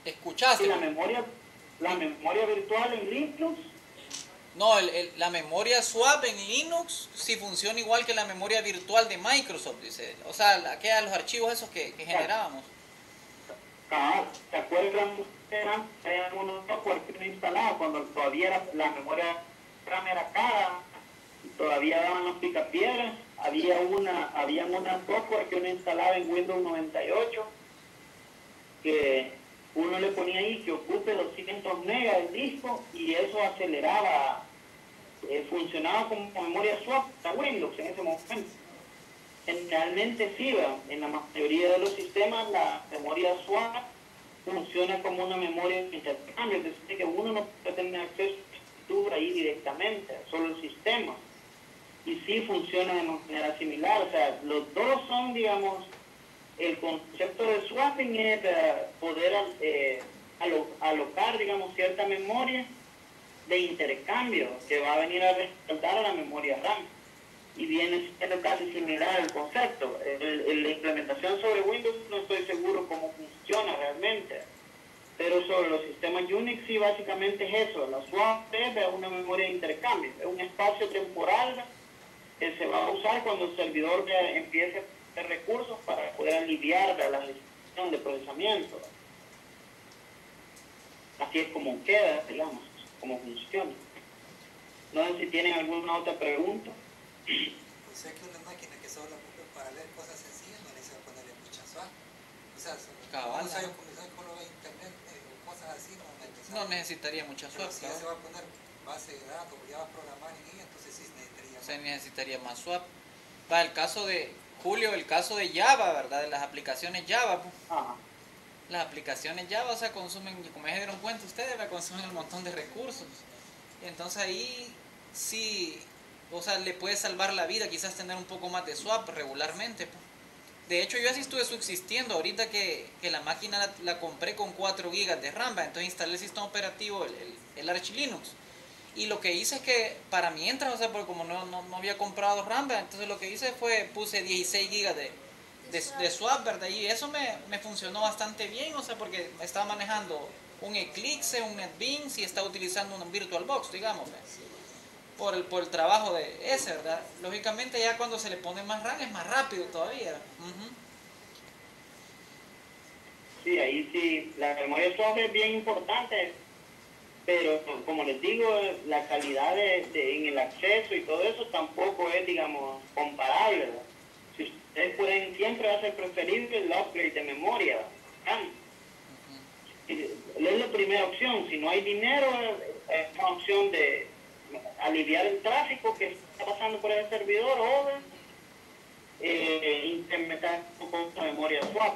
¿Escuchaste? Sí, la memoria virtual en Linux. No, la memoria swap en Linux sí funciona igual que la memoria virtual de Microsoft, dice. O sea, los archivos esos que generábamos. ¿Te acuerdas? Eran unos software que uno instalaba cuando todavía la memoria RAM era cara, y todavía daban los picapiedras. Habían una software que uno instalaba en Windows 98 que uno le ponía ahí que ocupe 200 megas del disco y eso aceleraba, funcionaba como memoria swap a Windows en ese momento. Generalmente sí, en la mayoría de los sistemas la memoria swap funciona como una memoria de intercambio, es decir, que uno no puede tener acceso a la estructura ahí directamente, solo el sistema. Y sí funciona de manera similar, o sea, los dos son, digamos, el concepto de swapping es poder alocar, digamos, cierta memoria de intercambio que va a venir a respaldar a la memoria RAM. Y viene siendo casi similar el concepto. La implementación sobre Windows no estoy seguro cómo funciona realmente, pero sobre los sistemas Unix sí básicamente es eso. La swap es una memoria de intercambio, es un espacio temporal que se va a usar cuando el servidor empiece a tener recursos para poder aliviar la gestión de procesamiento. Así es como queda, digamos, como funciona. No sé si tienen alguna otra pregunta. O sea que una máquina que solo ocupe para leer cosas sencillas no le se va a ponerle mucha swap. O sea, un usuario comercial que lo ve en internet o cosas así no necesitaría mucha swap. Si ya se va a poner base de datos, ya va a programar en ella, entonces sí necesitaría más swap. Va el caso de Julio, el caso de Java, ¿verdad? De las aplicaciones Java. Las aplicaciones Java, o sea, consumen, como ya se dieron cuenta ustedes, consumen un montón de recursos. Entonces ahí sí, o sea, le puede salvar la vida quizás tener un poco más de swap regularmente. De hecho, yo así estuve subsistiendo ahorita que la máquina la compré con 4 GB de RAM, entonces instalé el sistema operativo, el Arch Linux. Y lo que hice es que para mientras, o sea, porque como no había comprado RAM, entonces lo que hice fue puse 16 GB de swap, ¿verdad? Y eso me funcionó bastante bien, o sea, porque estaba manejando un Eclipse, un NetBeans y estaba utilizando un VirtualBox, digamos, por el trabajo de ese, ¿verdad? Lógicamente ya cuando se le pone más RAM es más rápido todavía. Sí, ahí sí, la memoria swap es bien importante, pero como les digo, la calidad en el acceso y todo eso tampoco es, digamos, comparable, ¿verdad? Si ustedes pueden, siempre va a ser preferible el upgrade de memoria, ¿verdad? Es la primera opción. Si no hay dinero, es una opción de aliviar el tráfico que está pasando por el servidor o implementar un poco de memoria swap.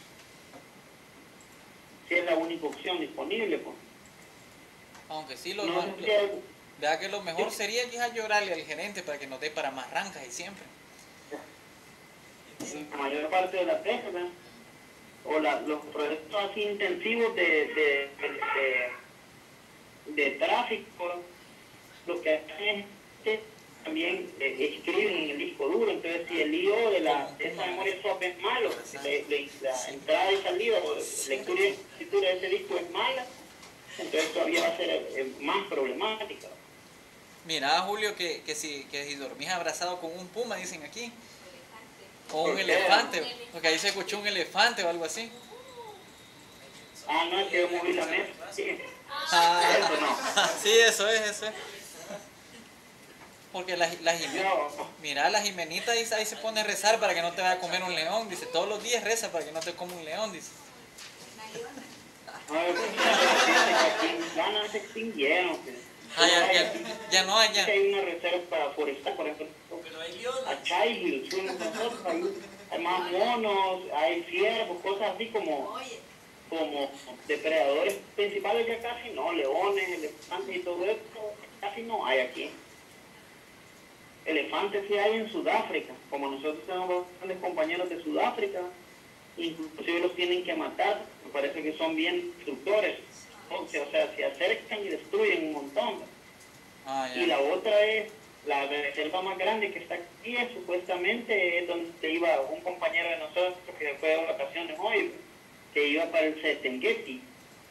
Si es la única opción disponible, pues. Aunque sí, vea que lo mejor sería quizás llorarle al gerente para que nos dé para más rancas y siempre. La mayor parte de las veces, ¿verdad? O los proyectos así intensivos de tráfico, lo que hacen es que también escriben en el disco duro. Entonces, si el IO de esa memoria swap es malo, la entrada y salida o lectura y escritura de ese disco es mala, entonces todavía va a ser más problemática. Mira, Julio, que si dormís abrazado con un puma, dicen aquí. O un elefante, porque ahí se escuchó un elefante o algo así. No, es que yo moví la mesa. Sí. Eso no. Sí, eso es. Porque mira, la Jimenita ahí se pone a rezar para que no te vaya a comer un león. Dice, todos los días reza para que no te coma un león, dice. Ya no se extinguieron. Ya no hay. Hay una reserva para forestal, por ejemplo. A Chai hay más monos, hay ciervos, cosas así como depredadores principales ya casi no, leones, elefantes y todo eso, casi no hay aquí. Elefantes sí hay en Sudáfrica, como nosotros tenemos grandes compañeros de Sudáfrica, inclusive los tienen que matar, me parece que son bien destructores, o sea, se acercan y destruyen un montón. Y la otra es la reserva más grande que está aquí, supuestamente es donde iba un compañero de nosotros que fue de vacaciones hoy, que iba para el Serengeti,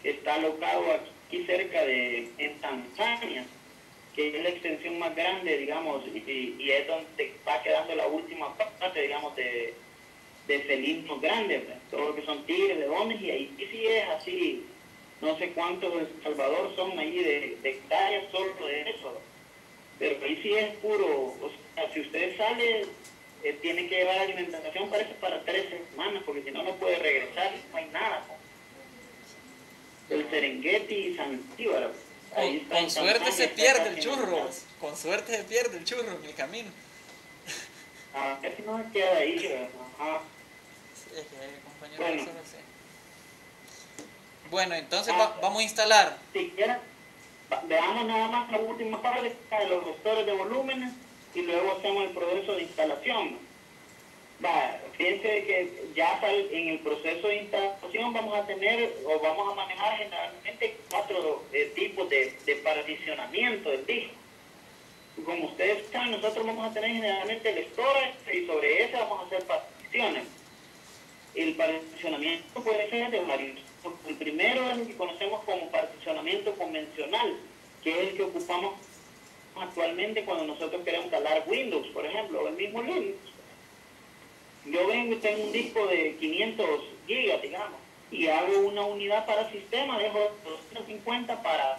está alocado aquí cerca en Tanzania, que es la extensión más grande, digamos, y es donde va quedando la última parte, digamos, de felinos grandes, pues, todo lo que son tigres, leones, y ahí sí es así, no sé cuántos en El Salvador son ahí de hectáreas solo de eso, pero ahí sí es puro, o sea, si usted sale, tiene que llevar alimentación, parece para 3 semanas, porque si no, no puede regresar, no hay nada, pues. El Serengeti y Zanzíbar, con suerte se pierde el churro, con suerte se pierde el churro en el camino. A ver si no se queda ahí, ajá. Sí, es que compañero, bueno. Solo sé. Bueno, entonces vamos a instalar. Si quieren, veamos nada más la última parte de los gestores de volúmenes y luego hacemos el proceso de instalación. Fíjense que ya en el proceso de instalación vamos a tener o vamos a manejar generalmente 4 tipos de particionamiento del disco. Como ustedes saben, nosotros vamos a tener generalmente el storage y sobre ese vamos a hacer particiones. El particionamiento puede ser de varios. El primero es el que conocemos como particionamiento convencional, que es el que ocupamos actualmente cuando nosotros queremos instalar Windows, por ejemplo, o el mismo Linux. Yo tengo un disco de 500 gigas, digamos, y hago una unidad para sistema, dejo 250 para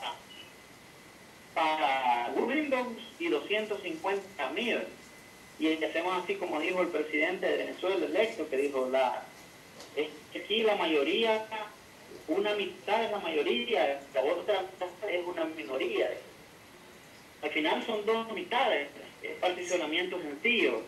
Windows y 250 MIR. Y hacemos así como dijo el presidente de Venezuela electo, que dijo, es que aquí la mayoría, una mitad es la mayoría, la otra mitad es una minoría. Al final son 2 mitades, es particionamiento sencillo.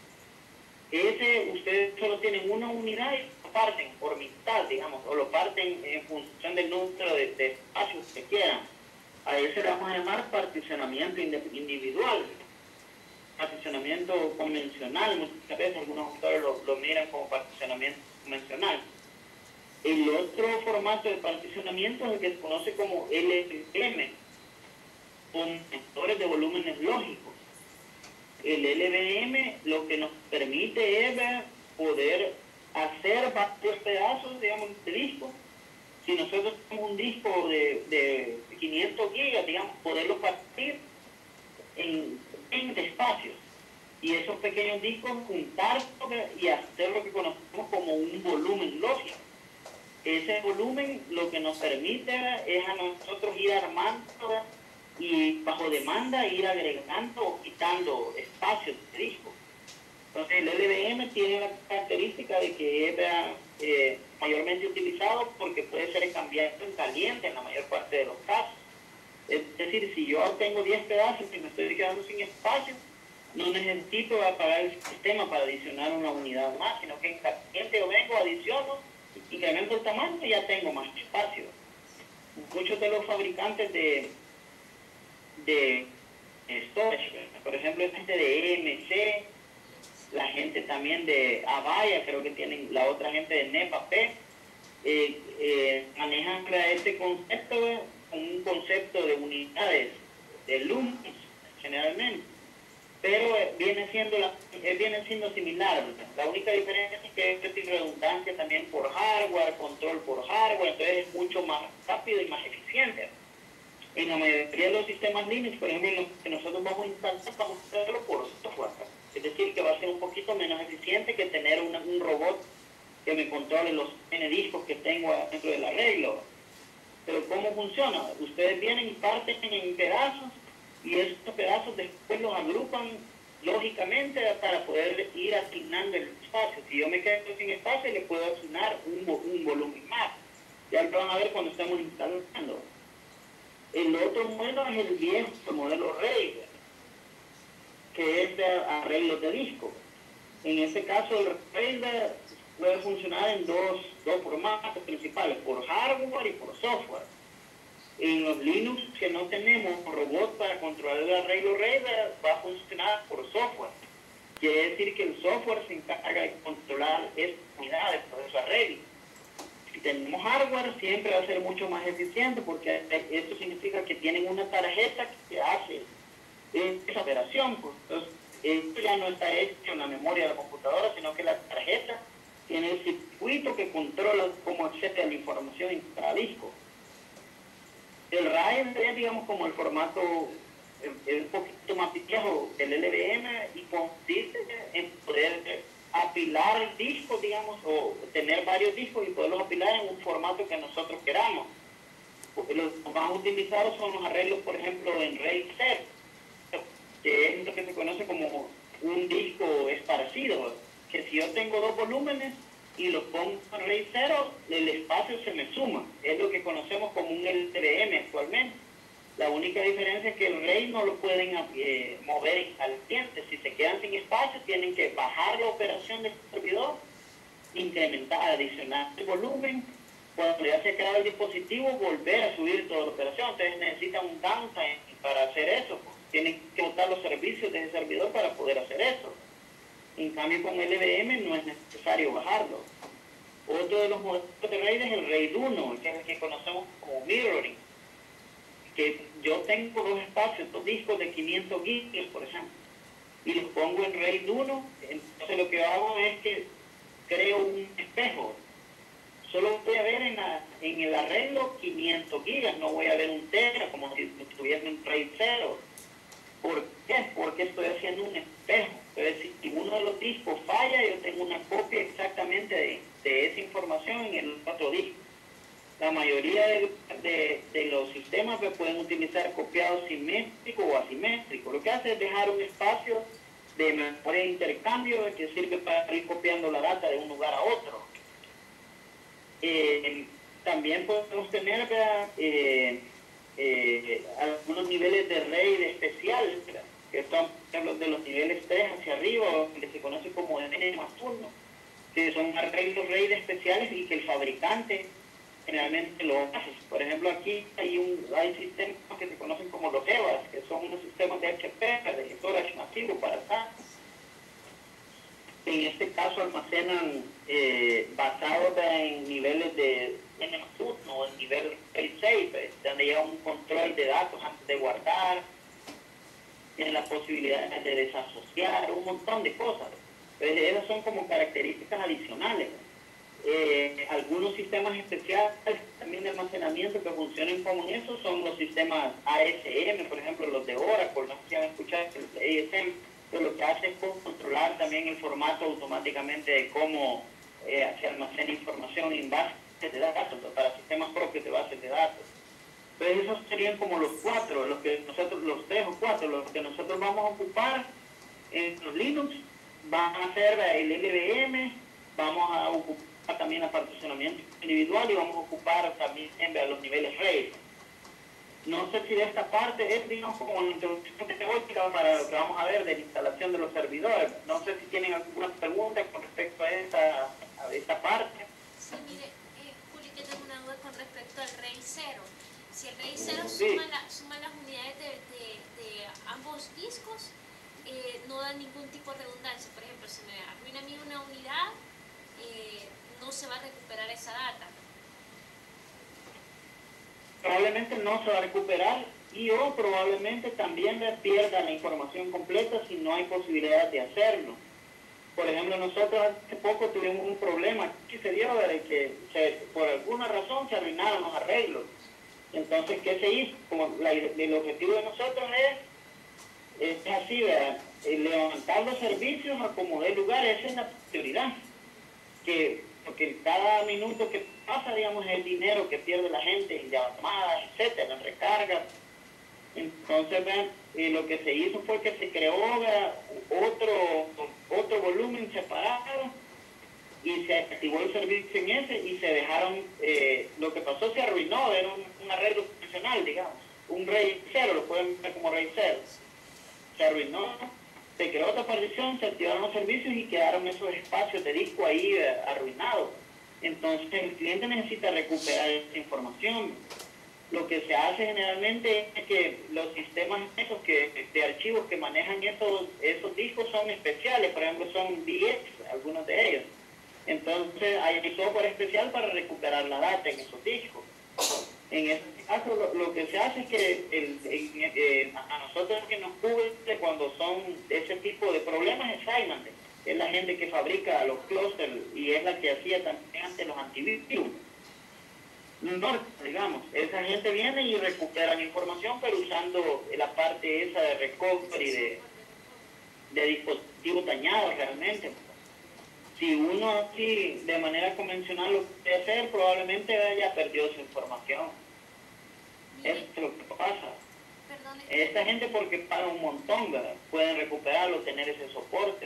Ustedes solo tienen una unidad y lo parten por mitad, digamos, o lo parten en función del número de espacios que quieran. A ese le vamos a llamar particionamiento individual. Particionamiento convencional, muchas veces algunos autores lo miran como particionamiento convencional. El otro formato de particionamiento es el que se conoce como LVM, conectores de volúmenes lógicos. El LVM lo que nos permite es poder hacer varios pedazos, digamos, de disco. Si nosotros tenemos un disco de 500 gigas, digamos, poderlo partir en 20 espacios. Y esos pequeños discos juntarlos y hacer lo que conocemos como un volumen lógico. Ese volumen lo que nos permite es a nosotros ir armando y bajo demanda ir agregando o quitando espacios de disco. Entonces el LVM tiene la característica de que es mayormente utilizado porque puede ser cambiado en caliente en la mayor parte de los casos. Es decir, si yo tengo 10 pedazos y me estoy quedando sin espacio, no necesito apagar el sistema para adicionar una unidad más, sino que en caliente yo vengo, adiciono, incremento el tamaño y ya tengo más espacio. Muchos de los fabricantes de storage, por ejemplo, gente de EMC, la gente también de Avaya, creo que tienen la otra gente de NEPA-P, manejan este concepto, un concepto de unidades de lumens generalmente, pero viene siendo similar. La única diferencia es que es redundancia también por hardware, control por hardware, entonces es mucho más rápido y más eficiente. En la mayoría de los sistemas Linux, por ejemplo, en los que nosotros vamos a instalar, vamos a hacerlo por software. Es decir, que va a ser un poquito menos eficiente que tener un robot que me controle los N discos que tengo dentro del arreglo. Pero ¿cómo funciona? Ustedes vienen y parten en pedazos y estos pedazos después los agrupan lógicamente para poder ir asignando el espacio. Si yo me quedo sin espacio, le puedo asignar un volumen más. Ya lo van a ver cuando estemos instalando. El otro modelo es el viejo modelo RAID, que es de arreglos de disco. En ese caso, el RAID puede funcionar en dos formatos principales, por hardware y por software. En los Linux que no tenemos robot para controlar el arreglo RAID, va a funcionar por software. Quiere decir que el software se encarga de controlar esta unidad de proceso arreglo. Si tenemos hardware, siempre va a ser mucho más eficiente porque esto significa que tienen una tarjeta que hace esa operación. Pues. Entonces, esto ya no está hecho en la memoria de la computadora, sino que la tarjeta tiene el circuito que controla cómo accede a la información en cada disco. El RAID es, digamos, como el formato un poquito más viejo del LVM y consiste en poder apilar discos, digamos, o tener varios discos y poderlos apilar en un formato que nosotros queramos. Porque los más utilizados son los arreglos, por ejemplo, en RAID 0, que es lo que se conoce como un disco esparcido, que si yo tengo dos volúmenes y los pongo en RAID 0, el espacio se me suma. Es lo que conocemos como un LVM actualmente. La única diferencia es que el RAID no lo pueden mover al cliente. Si se quedan sin espacio, tienen que bajar la operación del servidor, incrementar, adicionar el volumen. Cuando ya se ha creado el dispositivo, volver a subir toda la operación. Entonces necesitan un downtime para hacer eso. Tienen que botar los servicios de ese servidor para poder hacer eso. En cambio, con LVM no es necesario bajarlo. Otro de los modelos de RAID es el RAID 1, que es el que conocemos como mirroring, que yo tengo dos espacios, dos discos de 500 gigas, por ejemplo, y los pongo en RAID 1, entonces lo que hago es que creo un espejo. Solo voy a ver en el arreglo 500 gigas, no voy a ver un tera como si estuviera en RAID 0. ¿Por qué? Porque estoy haciendo un espejo. Entonces, si uno de los discos falla, yo tengo una copia exactamente de esa información en el otro disco. La mayoría de los sistemas pueden utilizar copiado simétrico o asimétrico. Lo que hace es dejar un espacio de memoria de intercambio que sirve para ir copiando la data de un lugar a otro. También podemos tener algunos niveles de RAID especial, que son los de los niveles 3 hacia arriba, que se conoce como N+1, que son arreglos RAID especiales y que el fabricante generalmente lo hace. Por ejemplo, aquí hay sistemas que se conocen como los EVAs, que son unos sistemas de HP, de storage masivo para SAT. En este caso almacenan basados en niveles de N+1 o en nivel 6, donde lleva un control de datos antes de guardar, tienen la posibilidad de desasociar, un montón de cosas. Entonces, esas son como características adicionales. Algunos sistemas especiales también de almacenamiento que funcionan como eso son los sistemas ASM, por ejemplo los de Oracle, no sé si han escuchado el ASM, pero lo que hace es controlar también el formato automáticamente de cómo se almacena información en bases de datos, para sistemas propios de bases de datos. Entonces esos serían como los cuatro, los tres o cuatro, los que nosotros vamos a ocupar en los Linux. Van a ser el LVM, vamos a ocupar también el particionamiento individual y vamos a ocupar también los niveles RAID. No sé si de esta parte es, digamos, como una introducción teórica para lo que vamos a ver de la instalación de los servidores. No sé si tienen alguna pregunta con respecto a esta parte. Sí, mire, Juli, que tengo una duda con respecto al RAID 0. Si el RAID 0 Sí. suma las unidades de ambos discos, no da ningún tipo de redundancia. Por ejemplo, si me arruina a mí una unidad, no se va a recuperar esa data. Probablemente no se va a recuperar o probablemente también pierda la información completa si no hay posibilidad de hacerlo. Por ejemplo, nosotros hace poco tuvimos un problema que se dio de que por alguna razón se arruinaron los arreglos. Entonces, ¿qué se hizo? Como el objetivo de nosotros es así, ¿verdad? Levantar los servicios, acomodar lugares, esa es la prioridad. Porque cada minuto que pasa, digamos, es el dinero que pierde la gente en llamadas, etcétera, en recargas. Entonces, lo que se hizo fue que se creó otro volumen separado y se activó el servicio en ese y se dejaron, lo que pasó se arruinó, era un arreglo funcional, digamos, un RAID 0, lo pueden ver como RAID 0. Se arruinó, se creó otra partición, se activaron los servicios y quedaron esos espacios de disco ahí arruinados. Entonces el cliente necesita recuperar esa información. Lo que se hace generalmente es que los sistemas esos de archivos que manejan esos discos son especiales, por ejemplo son VX, algunos de ellos. Entonces hay software especial para recuperar la data en esos discos. En este caso lo que se hace es que a nosotros que nos cubre cuando son ese tipo de problemas es Symantec, es la gente que fabrica los clusters y es la que hacía también antes los antivirus. norte, digamos. Esa gente viene y recupera la información, pero usando la parte esa de recovery de dispositivos dañados realmente. Si uno así de manera convencional lo puede hacer, probablemente haya perdido su información. Eso es lo que pasa. Esta gente, porque paga un montón, ¿verdad? Pueden recuperarlo, tener ese soporte.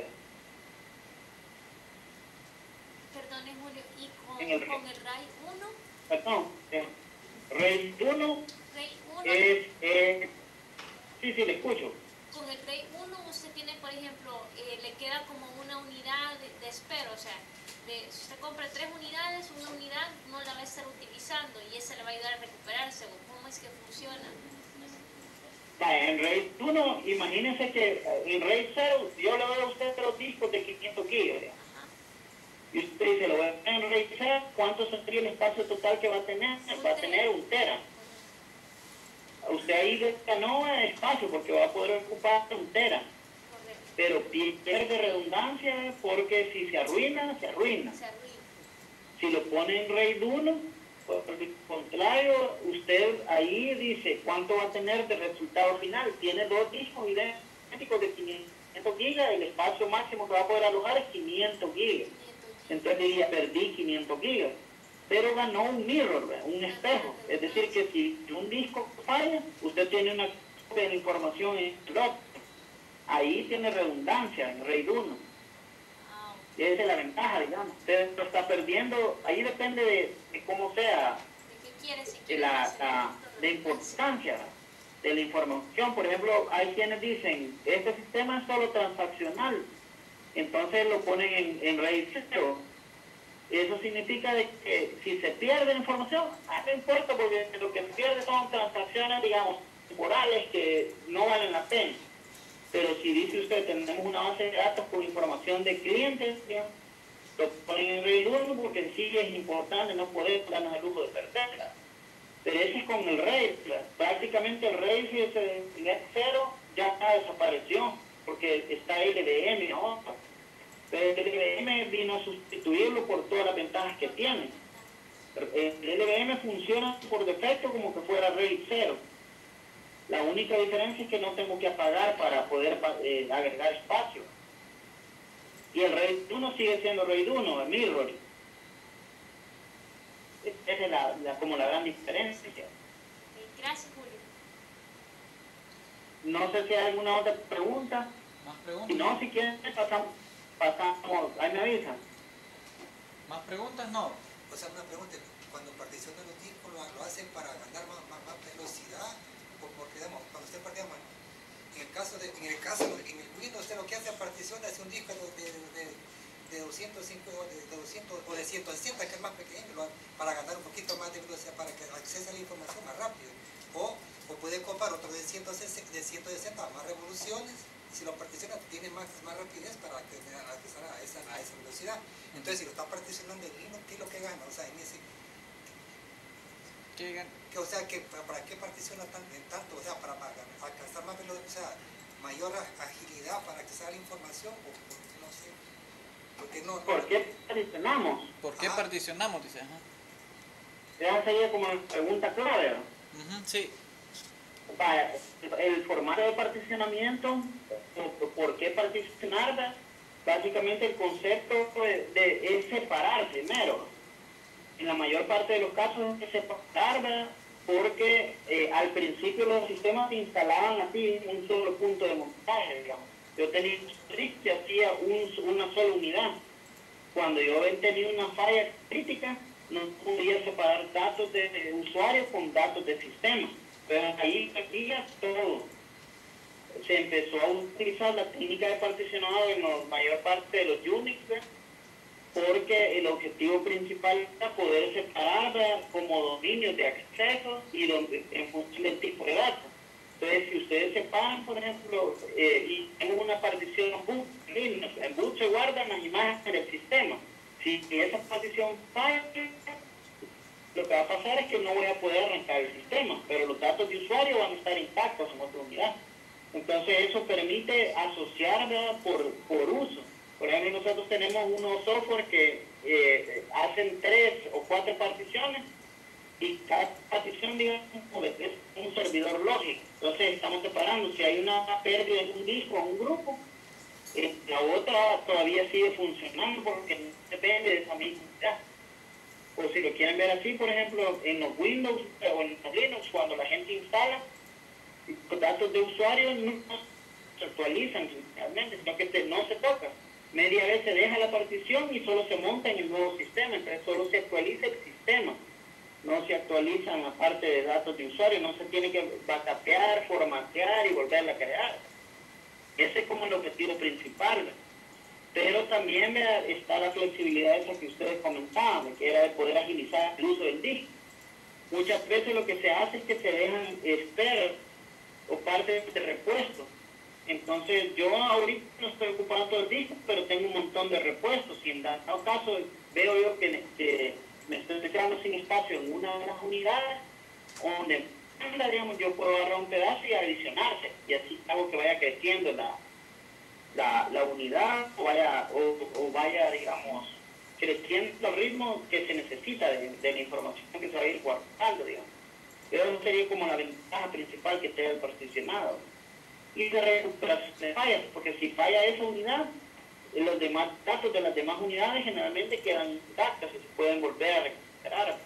Perdone, Julio, ¿y con En el RAID 1? Perdón, RAID 1 RAID 1. Sí, le escucho. Con el RAID 1 usted tiene, por ejemplo, le queda como una unidad de espera, o sea, si usted compra 3 unidades, una unidad no la va a estar utilizando y esa le va a ayudar a recuperarse. ¿Cómo es que funciona? En RAID 1, imagínense que en RAID 0, yo le doy a usted los discos de 500 gigas. Y usted dice, lo voy a poner en RAID 0, ¿cuánto sería el espacio total que va a tener? Va a tener 1 tera. Usted ahí ganó espacio porque va a poder ocupar 1 tera. Pero pierde redundancia porque si se arruina, se arruina. Si lo pone en RAID 1, por el contrario, usted ahí dice cuánto va a tener de resultado final. Tiene 2 discos idénticos de 500 gigas, el espacio máximo que va a poder alojar es 500 gigas. Entonces diría, perdí 500 gigas. Pero ganó un mirror, un espejo. Es decir, que si un disco falla, usted tiene una copia de la información en el otro. Ahí tiene redundancia en RAID 1. Esa es la ventaja, digamos. Usted lo está perdiendo, ahí depende de cómo sea la importancia de la información. Por ejemplo, hay quienes dicen, este sistema es solo transaccional, entonces lo ponen en RAID 0. Eso significa de que si se pierde la información, no importa, porque lo que se pierde son transacciones, digamos, temporales que no valen la pena. Pero si dice usted, tenemos una base de datos con información de clientes, digamos, lo ponen en RAID 1 porque sí es importante, no podemos darnos el lujo de perderla. Pero ese es con el RAID. Prácticamente el RAID, si es el net 0, ya desapareció, porque está LVM, ¿no? Pero el LVM vino a sustituirlo por todas las ventajas que tiene. El LVM funciona por defecto como que fuera RAID 0. La única diferencia es que no tengo que apagar para poder agregar espacio. Y el RAID 1 sigue siendo RAID 1, el mirror. Esa es como la gran diferencia. Gracias, Julio. No sé si hay alguna otra pregunta. ¿Más preguntas? Si no, si quieren, pasamos. Ahí me avisan. ¿Más preguntas? No. O sea, una pregunta, cuando particiona los discos, ¿lo hacen para ganar más velocidad? Porque, digamos, cuando usted particiona, en el Windows, usted lo que hace particiona es un disco de 205 o de 160, que es más pequeño, para ganar un poquito más de velocidad, para que accese a la información más rápido. O puede comprar otro de 160 más revoluciones. Si lo particiona, tiene más rapidez para accesar a esa velocidad. Entonces, si lo está particionando en Linux, ¿qué es lo que gana? O sea, en ese... ¿Qué gana? O sea, ¿para qué particiona tanto? O sea, para alcanzar más velocidad, o sea, mayor agilidad para accesar a la información, o no sé. Porque no, ¿Por qué particionamos? ¿Por qué particionamos? Dice, ajá. Esa sería como la pregunta clave, ¿no? Sí. Vaya, el formato de particionamiento, ¿por qué particionar? Básicamente el concepto es separar primero. En la mayor parte de los casos es separar, porque al principio los sistemas se instalaban así en un solo punto de montaje, digamos. Yo tenía un script que hacía una sola unidad. Cuando yo tenía una falla crítica, no podía separar datos de usuario con datos de sistema. Pero ahí ya todo. Se empezó a utilizar la técnica de particionado en la mayor parte de los Unix, porque el objetivo principal era poder separar como dominios de acceso y en función del tipo de datos. Entonces, si ustedes separan, por ejemplo, y tengo una partición boot, en boot se guardan las imágenes del sistema. Si esa partición falla, lo que va a pasar es que no voy a poder arrancar el sistema, pero los datos de usuario van a estar intactos en otra unidad. Entonces eso permite asociar por uso. Por ejemplo, nosotros tenemos unos software que hacen 3 o 4 particiones y cada partición, digamos, es un servidor lógico. Entonces estamos separando. Si hay una pérdida en un disco o un grupo, la otra todavía sigue funcionando porque no depende de esa misma unidad. O si lo quieren ver así, por ejemplo, en los Windows o en los Linux, cuando la gente instala, los datos de usuario no se actualizan realmente, sino que no se toca. Media vez se deja la partición y solo se monta en el nuevo sistema, entonces solo se actualiza el sistema. No se actualizan la parte de datos de usuario, no se tiene que backupear, formatear y volverla a crear. Ese es como el objetivo principal. Pero también está la flexibilidad esa que ustedes comentaban, que era de poder agilizar el uso del disco. Muchas veces lo que se hace es que se dejan spares o partes de repuesto. Entonces yo ahorita no estoy ocupando todo el disco, pero tengo un montón de repuestos. Si en dado caso veo yo que me estoy quedando sin espacio en una de las unidades, donde digamos, yo puedo agarrar un pedazo y adicionarse, y así hago que vaya creciendo la unidad o vaya, digamos, creciendo el ritmo que se necesita de la información que se va a ir guardando, digamos. Eso sería como la ventaja principal que tiene el particionado. Y de recuperación de fallas, porque si falla esa unidad, los demás datos de las demás unidades generalmente quedan intactos y se pueden volver a recuperar.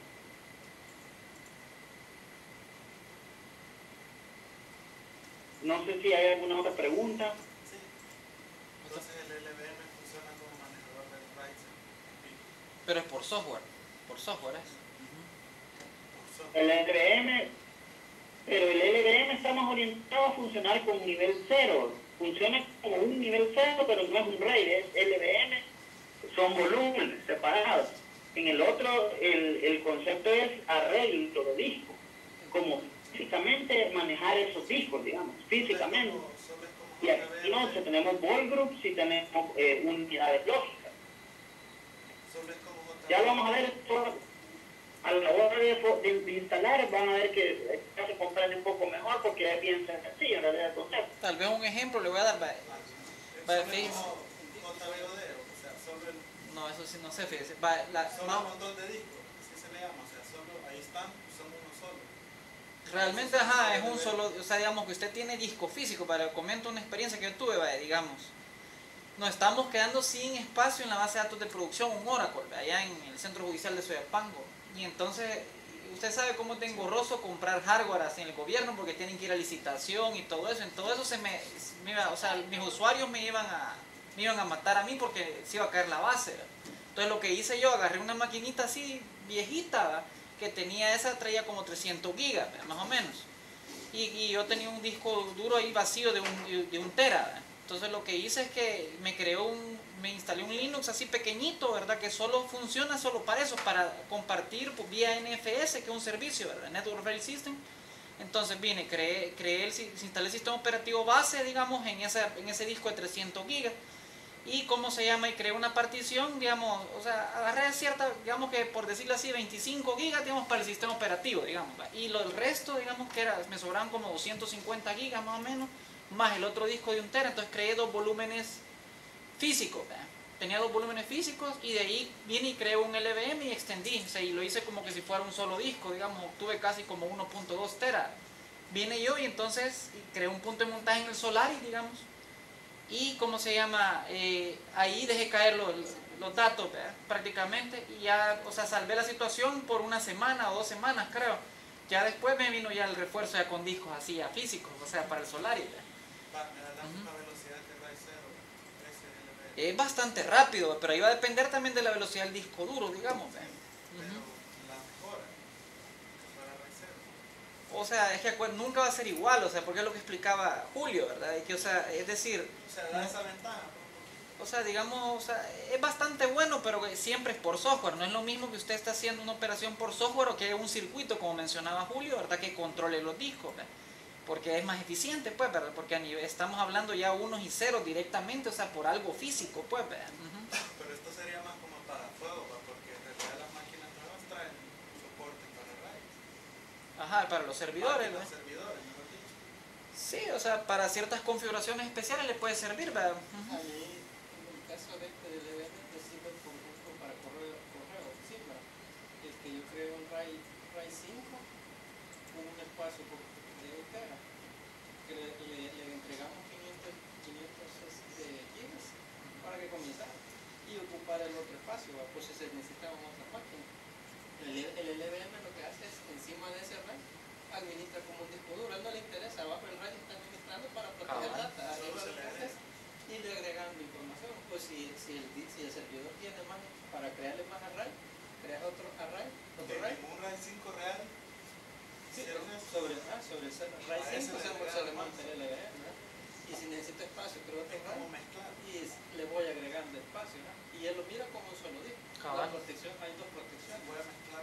No sé si hay alguna otra pregunta. Sí. Entonces el LVM funciona como manejador de RAID. Pero es por software es. El LVM, pero el LVM está más orientado a funcionar con nivel 0. Funciona como un nivel 0, pero no es un RAID, es LVM, son volúmenes separados. En el otro, el concepto es arreglo de disco, como físicamente manejar esos discos, digamos, físicamente. Y aquí no, tenemos ball groups y tenemos unidades lógicas. Ya lo vamos a ver a la hora de instalar, van a ver que se comprende un poco mejor porque es bien sencillo en realidad el concepto. Tal vez un ejemplo le voy a dar. No, eso sí no sé, fíjese. Solo un montón de discos, así se le llama, o sea, solo ahí están, son uno solo. Realmente, ajá, es un solo, o sea, digamos que usted tiene disco físico. Para comento una experiencia que yo tuve, digamos, nos estamos quedando sin espacio en la base de datos de producción, un Oracle, allá en el centro judicial de Soyapango. Y entonces, usted sabe cómo es engorroso comprar hardware así en el gobierno porque tienen que ir a licitación y todo eso. En todo eso o sea, mis usuarios me iban a matar a mí porque se iba a caer la base, ¿verdad? Entonces lo que hice yo, agarré una maquinita así viejita, ¿verdad? Que traía como 300 gigas, ¿verdad? Más o menos. Y yo tenía un disco duro ahí vacío de un tera, ¿verdad? Entonces lo que hice es que me instalé un Linux así pequeñito, ¿verdad? Que solo funciona solo para eso, para compartir vía NFS, que es un servicio, ¿verdad? Network File System. Entonces instalé el sistema operativo base, digamos, en ese disco de 300 gigas. Y y creé una partición, digamos, o sea, agarré cierta, digamos que por decirlo así, 25 gigas, digamos, para el sistema operativo, digamos. Y el resto, digamos, me sobraban como 250 gigas más o menos, más el otro disco de 1 tera, entonces creé 2 volúmenes físicos, ¿verdad? Tenía 2 volúmenes físicos y de ahí vine y creé un LVM y extendí, o sea, y lo hice como que si fuera un solo disco, digamos, obtuve casi como 1.2 tera. Vine yo y entonces creé un punto de montaje en el Solaris, digamos, y ahí dejé caer los datos, ¿verdad? Prácticamente, y ya, o sea, salvé la situación por 1 semana o 2 semanas, creo. Ya después me vino ya el refuerzo ya con discos así, ya físicos, o sea, para el Solaris, ¿verdad? ¿Me da la misma velocidad que RAID 0? Es bastante rápido, pero ahí va a depender también de la velocidad del disco duro, digamos, ¿verdad? Pero la mejora, para RAID 0. O sea, es que nunca va a ser igual, o sea, porque es lo que explicaba Julio, ¿verdad? O sea, es decir... O sea, da esa ventaja. O sea, digamos, o sea, es bastante bueno, pero siempre es por software. No es lo mismo que usted está haciendo una operación por software o que haya un circuito, como mencionaba Julio, ¿verdad? Que controle los discos, ¿verdad? Porque es más eficiente, pues, ¿verdad? Porque estamos hablando ya unos y ceros directamente, o sea, por algo físico, pues, ¿verdad? Pero esto sería más como para fuego, ¿verdad? Porque en realidad las máquinas nuevas traen soporte para RAID. Ajá, para los servidores, Para ¿verdad? los servidores, mejor dicho. Sí, o sea, para ciertas configuraciones especiales le puede servir, ¿verdad? Ahí, en el caso del LVM, recibe el conjunto para correo, sí, ¿verdad? Yo creo un RAID 5 decomisar y ocupar el otro espacio, pues si se necesitaban otras máquinas. El LVM lo que hace es, encima de ese RAID, administra como un disco duro. A él no le interesa, abajo el RAID está administrando para proteger data. Arriba lo que hace es ir agregando información. Pues si el servidor tiene más, para crearle más array, creas otro array, un RAID 5 real. Sí, sobre el RAID 5 se le monta el LVM, ¿no? Y si necesito espacio, creo otro RAID y le voy agregando espacio, ¿no? Y él lo mira como un solo disco. La protección, hay dos protecciones. Voy a mezclar.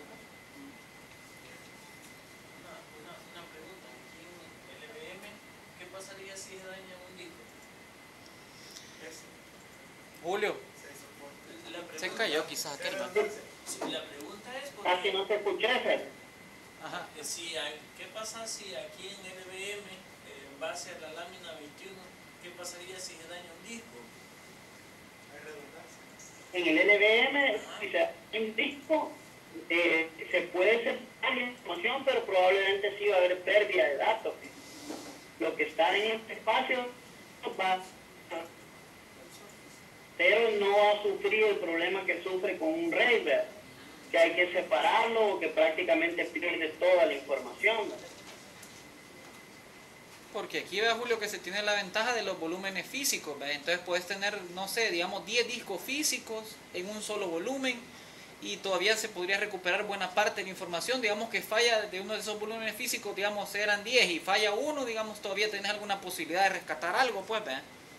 Una pregunta, aquí en LVM, ¿qué pasaría si se daña un disco? Julio, La pregunta, se cayó quizás aquel. la pregunta es porque, Casi no se escucha ese. Ajá. ¿qué pasa si aquí en LVM, en base a la lámina 21, qué pasaría si se daña un disco? Hay redundancia. En el LVM, si se hace un disco, se puede separar la información, pero probablemente sí va a haber pérdida de datos. Lo que está en este espacio va, pero no va a sufrir el problema que sufre con un RAID, que hay que separarlo o que prácticamente pierde toda la información. Porque aquí ve, Julio, que se tiene la ventaja de los volúmenes físicos, ¿ve? Entonces puedes tener, no sé, digamos 10 discos físicos en un solo volumen y todavía se podría recuperar buena parte de la información. Digamos que falla de uno de esos volúmenes físicos, digamos eran 10 y falla uno, digamos todavía tenés alguna posibilidad de rescatar algo, pues, ¿ve?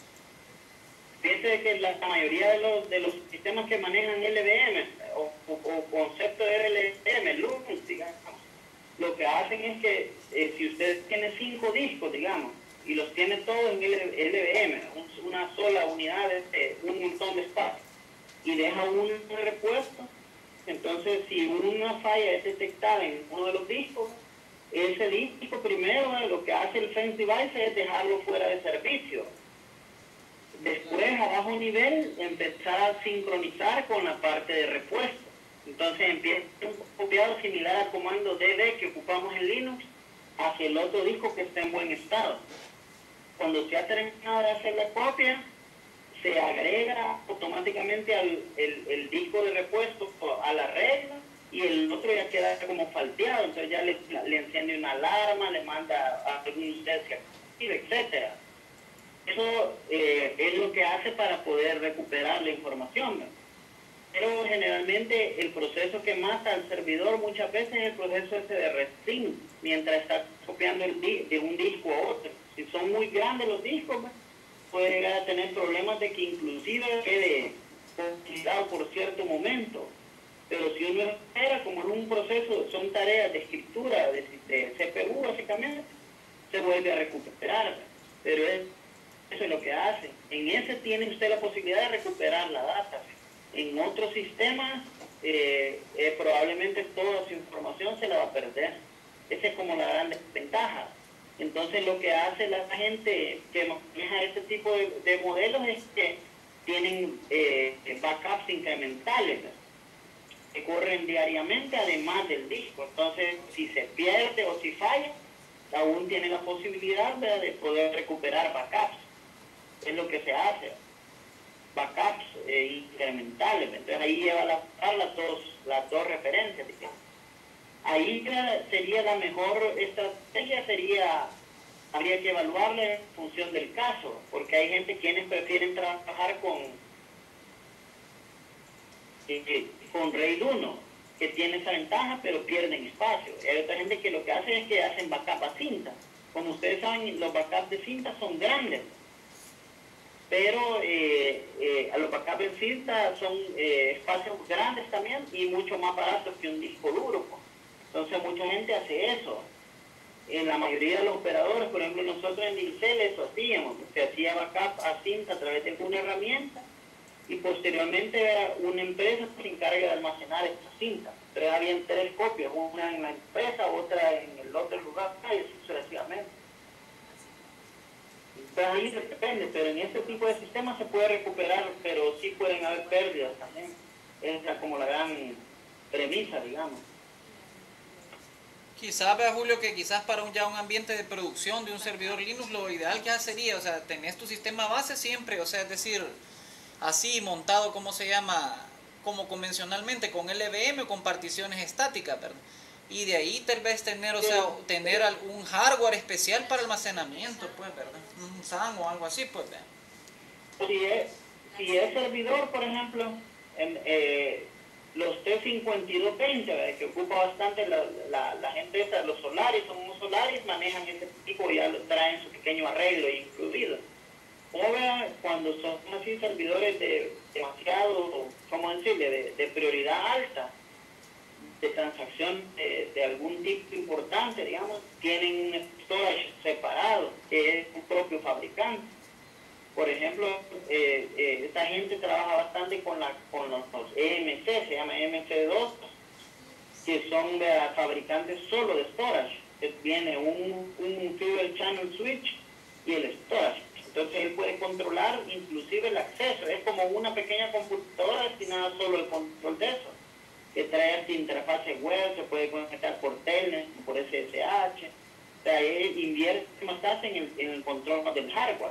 Fíjense que la mayoría de los sistemas que manejan LVM o concepto de LVM, Linux, digamos, lo que hacen es que si usted tiene 5 discos, digamos, y los tiene todos en LVM, una sola unidad, un montón de espacio, y deja uno de repuesto, entonces si una falla es detectada en uno de los discos, ese disco primero lo que hace el Fence Device es dejarlo fuera de servicio. Después, a bajo nivel, empezar a sincronizar con la parte de repuesto. Entonces empieza un copiado similar al comando DD que ocupamos en Linux hacia el otro disco que está en buen estado. Cuando se ha terminado de hacer la copia, se agrega automáticamente el disco de repuesto a la regla y el otro ya queda como falteado. Entonces ya le enciende una alarma, le manda a algún set que active, etcétera. Eso es lo que hace para poder recuperar la información, ¿no? Pero generalmente el proceso que mata al servidor muchas veces es el proceso ese de restring, mientras está copiando de un disco a otro. Si son muy grandes los discos, ¿no?, puede llegar a tener problemas de que inclusive quede congelado por cierto momento. Pero si uno espera, como en un proceso, son tareas de escritura de CPU básicamente, se vuelve a recuperar, ¿no? Pero eso es lo que hace. En ese tiene usted la posibilidad de recuperar la data. En otros sistemas, probablemente toda su información se la va a perder. Esa es como la gran desventaja. Entonces, lo que hace la gente que maneja este tipo de modelos es que tienen backups incrementales, ¿no?, que corren diariamente además del disco. Entonces, si se pierde o si falla, aún tiene la posibilidad, ¿verdad?, de poder recuperar backups. Es lo que se hace, backups incrementales. Entonces ahí lleva las dos referencias, digamos. Ahí sería la mejor estrategia, habría que evaluarla en función del caso, porque hay gente quienes prefieren trabajar con RAID 1, que tiene esa ventaja, pero pierden espacio. Y hay otra gente que lo que hace es que hacen backup a cinta. Como ustedes saben, los backups de cinta son grandes, pero a los backups en cinta son espacios grandes también y mucho más baratos que un disco duro, pues. Entonces mucha gente hace eso. En la mayoría de los operadores, por ejemplo nosotros en Dilcel eso hacíamos, se hacía backup a cinta a través de una herramienta y posteriormente una empresa se encarga de almacenar esa cinta. Pero habían 3 copias, una en la empresa, otra en el otro lugar y así sucesivamente. Entonces ahí depende, pero en este tipo de sistemas se puede recuperar, pero sí pueden haber pérdidas también. Esa es como la gran premisa, digamos. Quizás, vea, Julio, que quizás para ya un ambiente de producción de un servidor Linux, lo ideal que sería, o sea, tenés tu sistema base siempre, o sea, es decir, así montado, ¿cómo se llama? Como convencionalmente, con LVM o con particiones estáticas, ¿verdad? Y de ahí tal vez tener, o sea, tener algún hardware especial para almacenamiento, pues, ¿verdad? Un SAN o algo así, pues, ¿verdad? Si es servidor, por ejemplo, los T5220, ¿verdad? Que ocupa bastante la gente esa, los Solaris, son unos Solaris, manejan ese tipo y ya lo traen su pequeño arreglo incluido. O cuando son así servidores de demasiado, ¿cómo decirle?, de prioridad alta, de transacción de algún tipo importante, digamos, tienen un storage separado, que es un propio fabricante. Por ejemplo, esta gente trabaja bastante con los EMC, se llama EMC2, que son fabricantes solo de storage. Viene un Fuel Channel Switch y el storage. Entonces él puede controlar inclusive el acceso. Es como una pequeña computadora destinada solo al control de eso, que trae esta interfase web, se puede conectar por Telnet, por SSH. O sea, él invierte más en el control del hardware.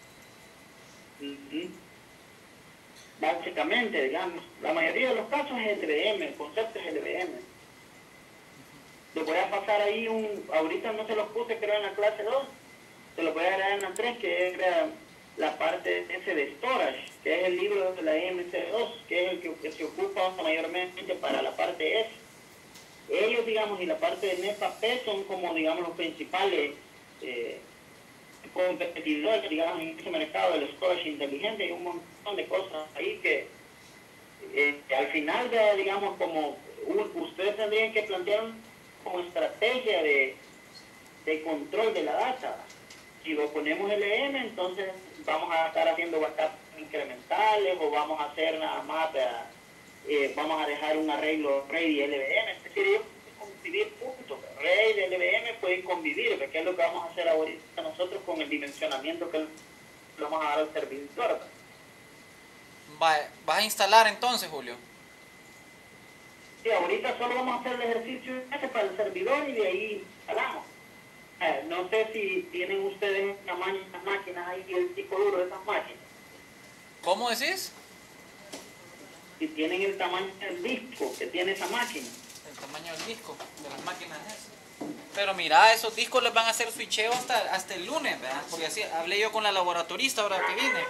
Básicamente, digamos, la mayoría de los casos es LVM, el concepto es LVM. Les voy a pasar ahí ahorita no se los puse, creo, en la clase 2, se los voy a agregar en la 3, que es la parte ese de storage, que es el libro de la EMC2, que es el que se ocupa mayormente para la parte S. Ellos, digamos, y la parte de NEPA-P son como, digamos, los principales competidores, digamos, en ese mercado del storage inteligente. Hay un montón de cosas ahí que al final, digamos, como ustedes tendrían que plantear como estrategia de control de la data. Si lo ponemos LM, entonces vamos a estar haciendo backups incrementales o vamos a hacer nada más, vamos a dejar un arreglo RAID y LVM. Es decir, ellos pueden convivir puntos. RAID y LVM pueden convivir, que es lo que vamos a hacer ahorita nosotros con el dimensionamiento que le vamos a dar al servidor. ¿Vas a instalar entonces, Julio? Sí, ahorita solo vamos a hacer el ejercicio ese para el servidor y de ahí instalamos. No sé si tienen ustedes el tamaño de estas máquinas ahí y el disco duro de esas máquinas. ¿Cómo decís? Si tienen el tamaño del disco que tiene esa máquina. El tamaño del disco, de las máquinas esas. Pero mira, esos discos les van a hacer switcheo hasta el lunes, ¿verdad? Porque así hablé yo con la laboratorista ahora que vine.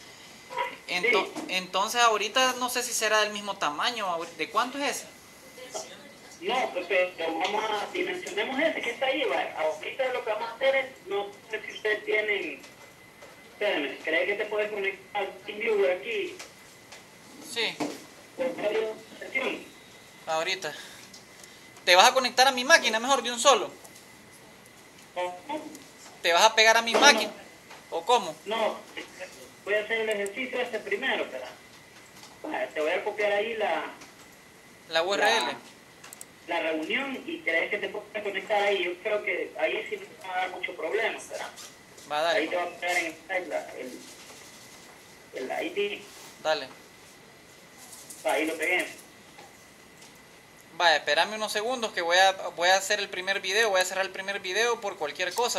Entonces ahorita no sé si será del mismo tamaño. ¿De cuánto es ese? No, pero vamos a dimensionemos ese que está ahí. Ahorita lo que vamos a hacer es, no sé si ustedes tienen, espérenme, ¿cree que te puedes conectar al TeamViewer aquí? Sí. ¿Por medio de sesión? Ahorita. ¿Te vas a conectar a mi máquina mejor de un solo? ¿Te vas a pegar a mi máquina? ¿O cómo? No, voy a hacer el ejercicio este primero, ¿verdad? Te voy a copiar ahí la URL. La reunión y crees que te puedes conectar ahí. Yo creo que ahí sí no va a dar mucho problema, ¿verdad? Va, dale. Ahí te va a pegar en el ID. Dale. Ahí lo pegué. Vaya, espérame unos segundos que voy a hacer el primer video, voy a cerrar el primer video por cualquier cosa.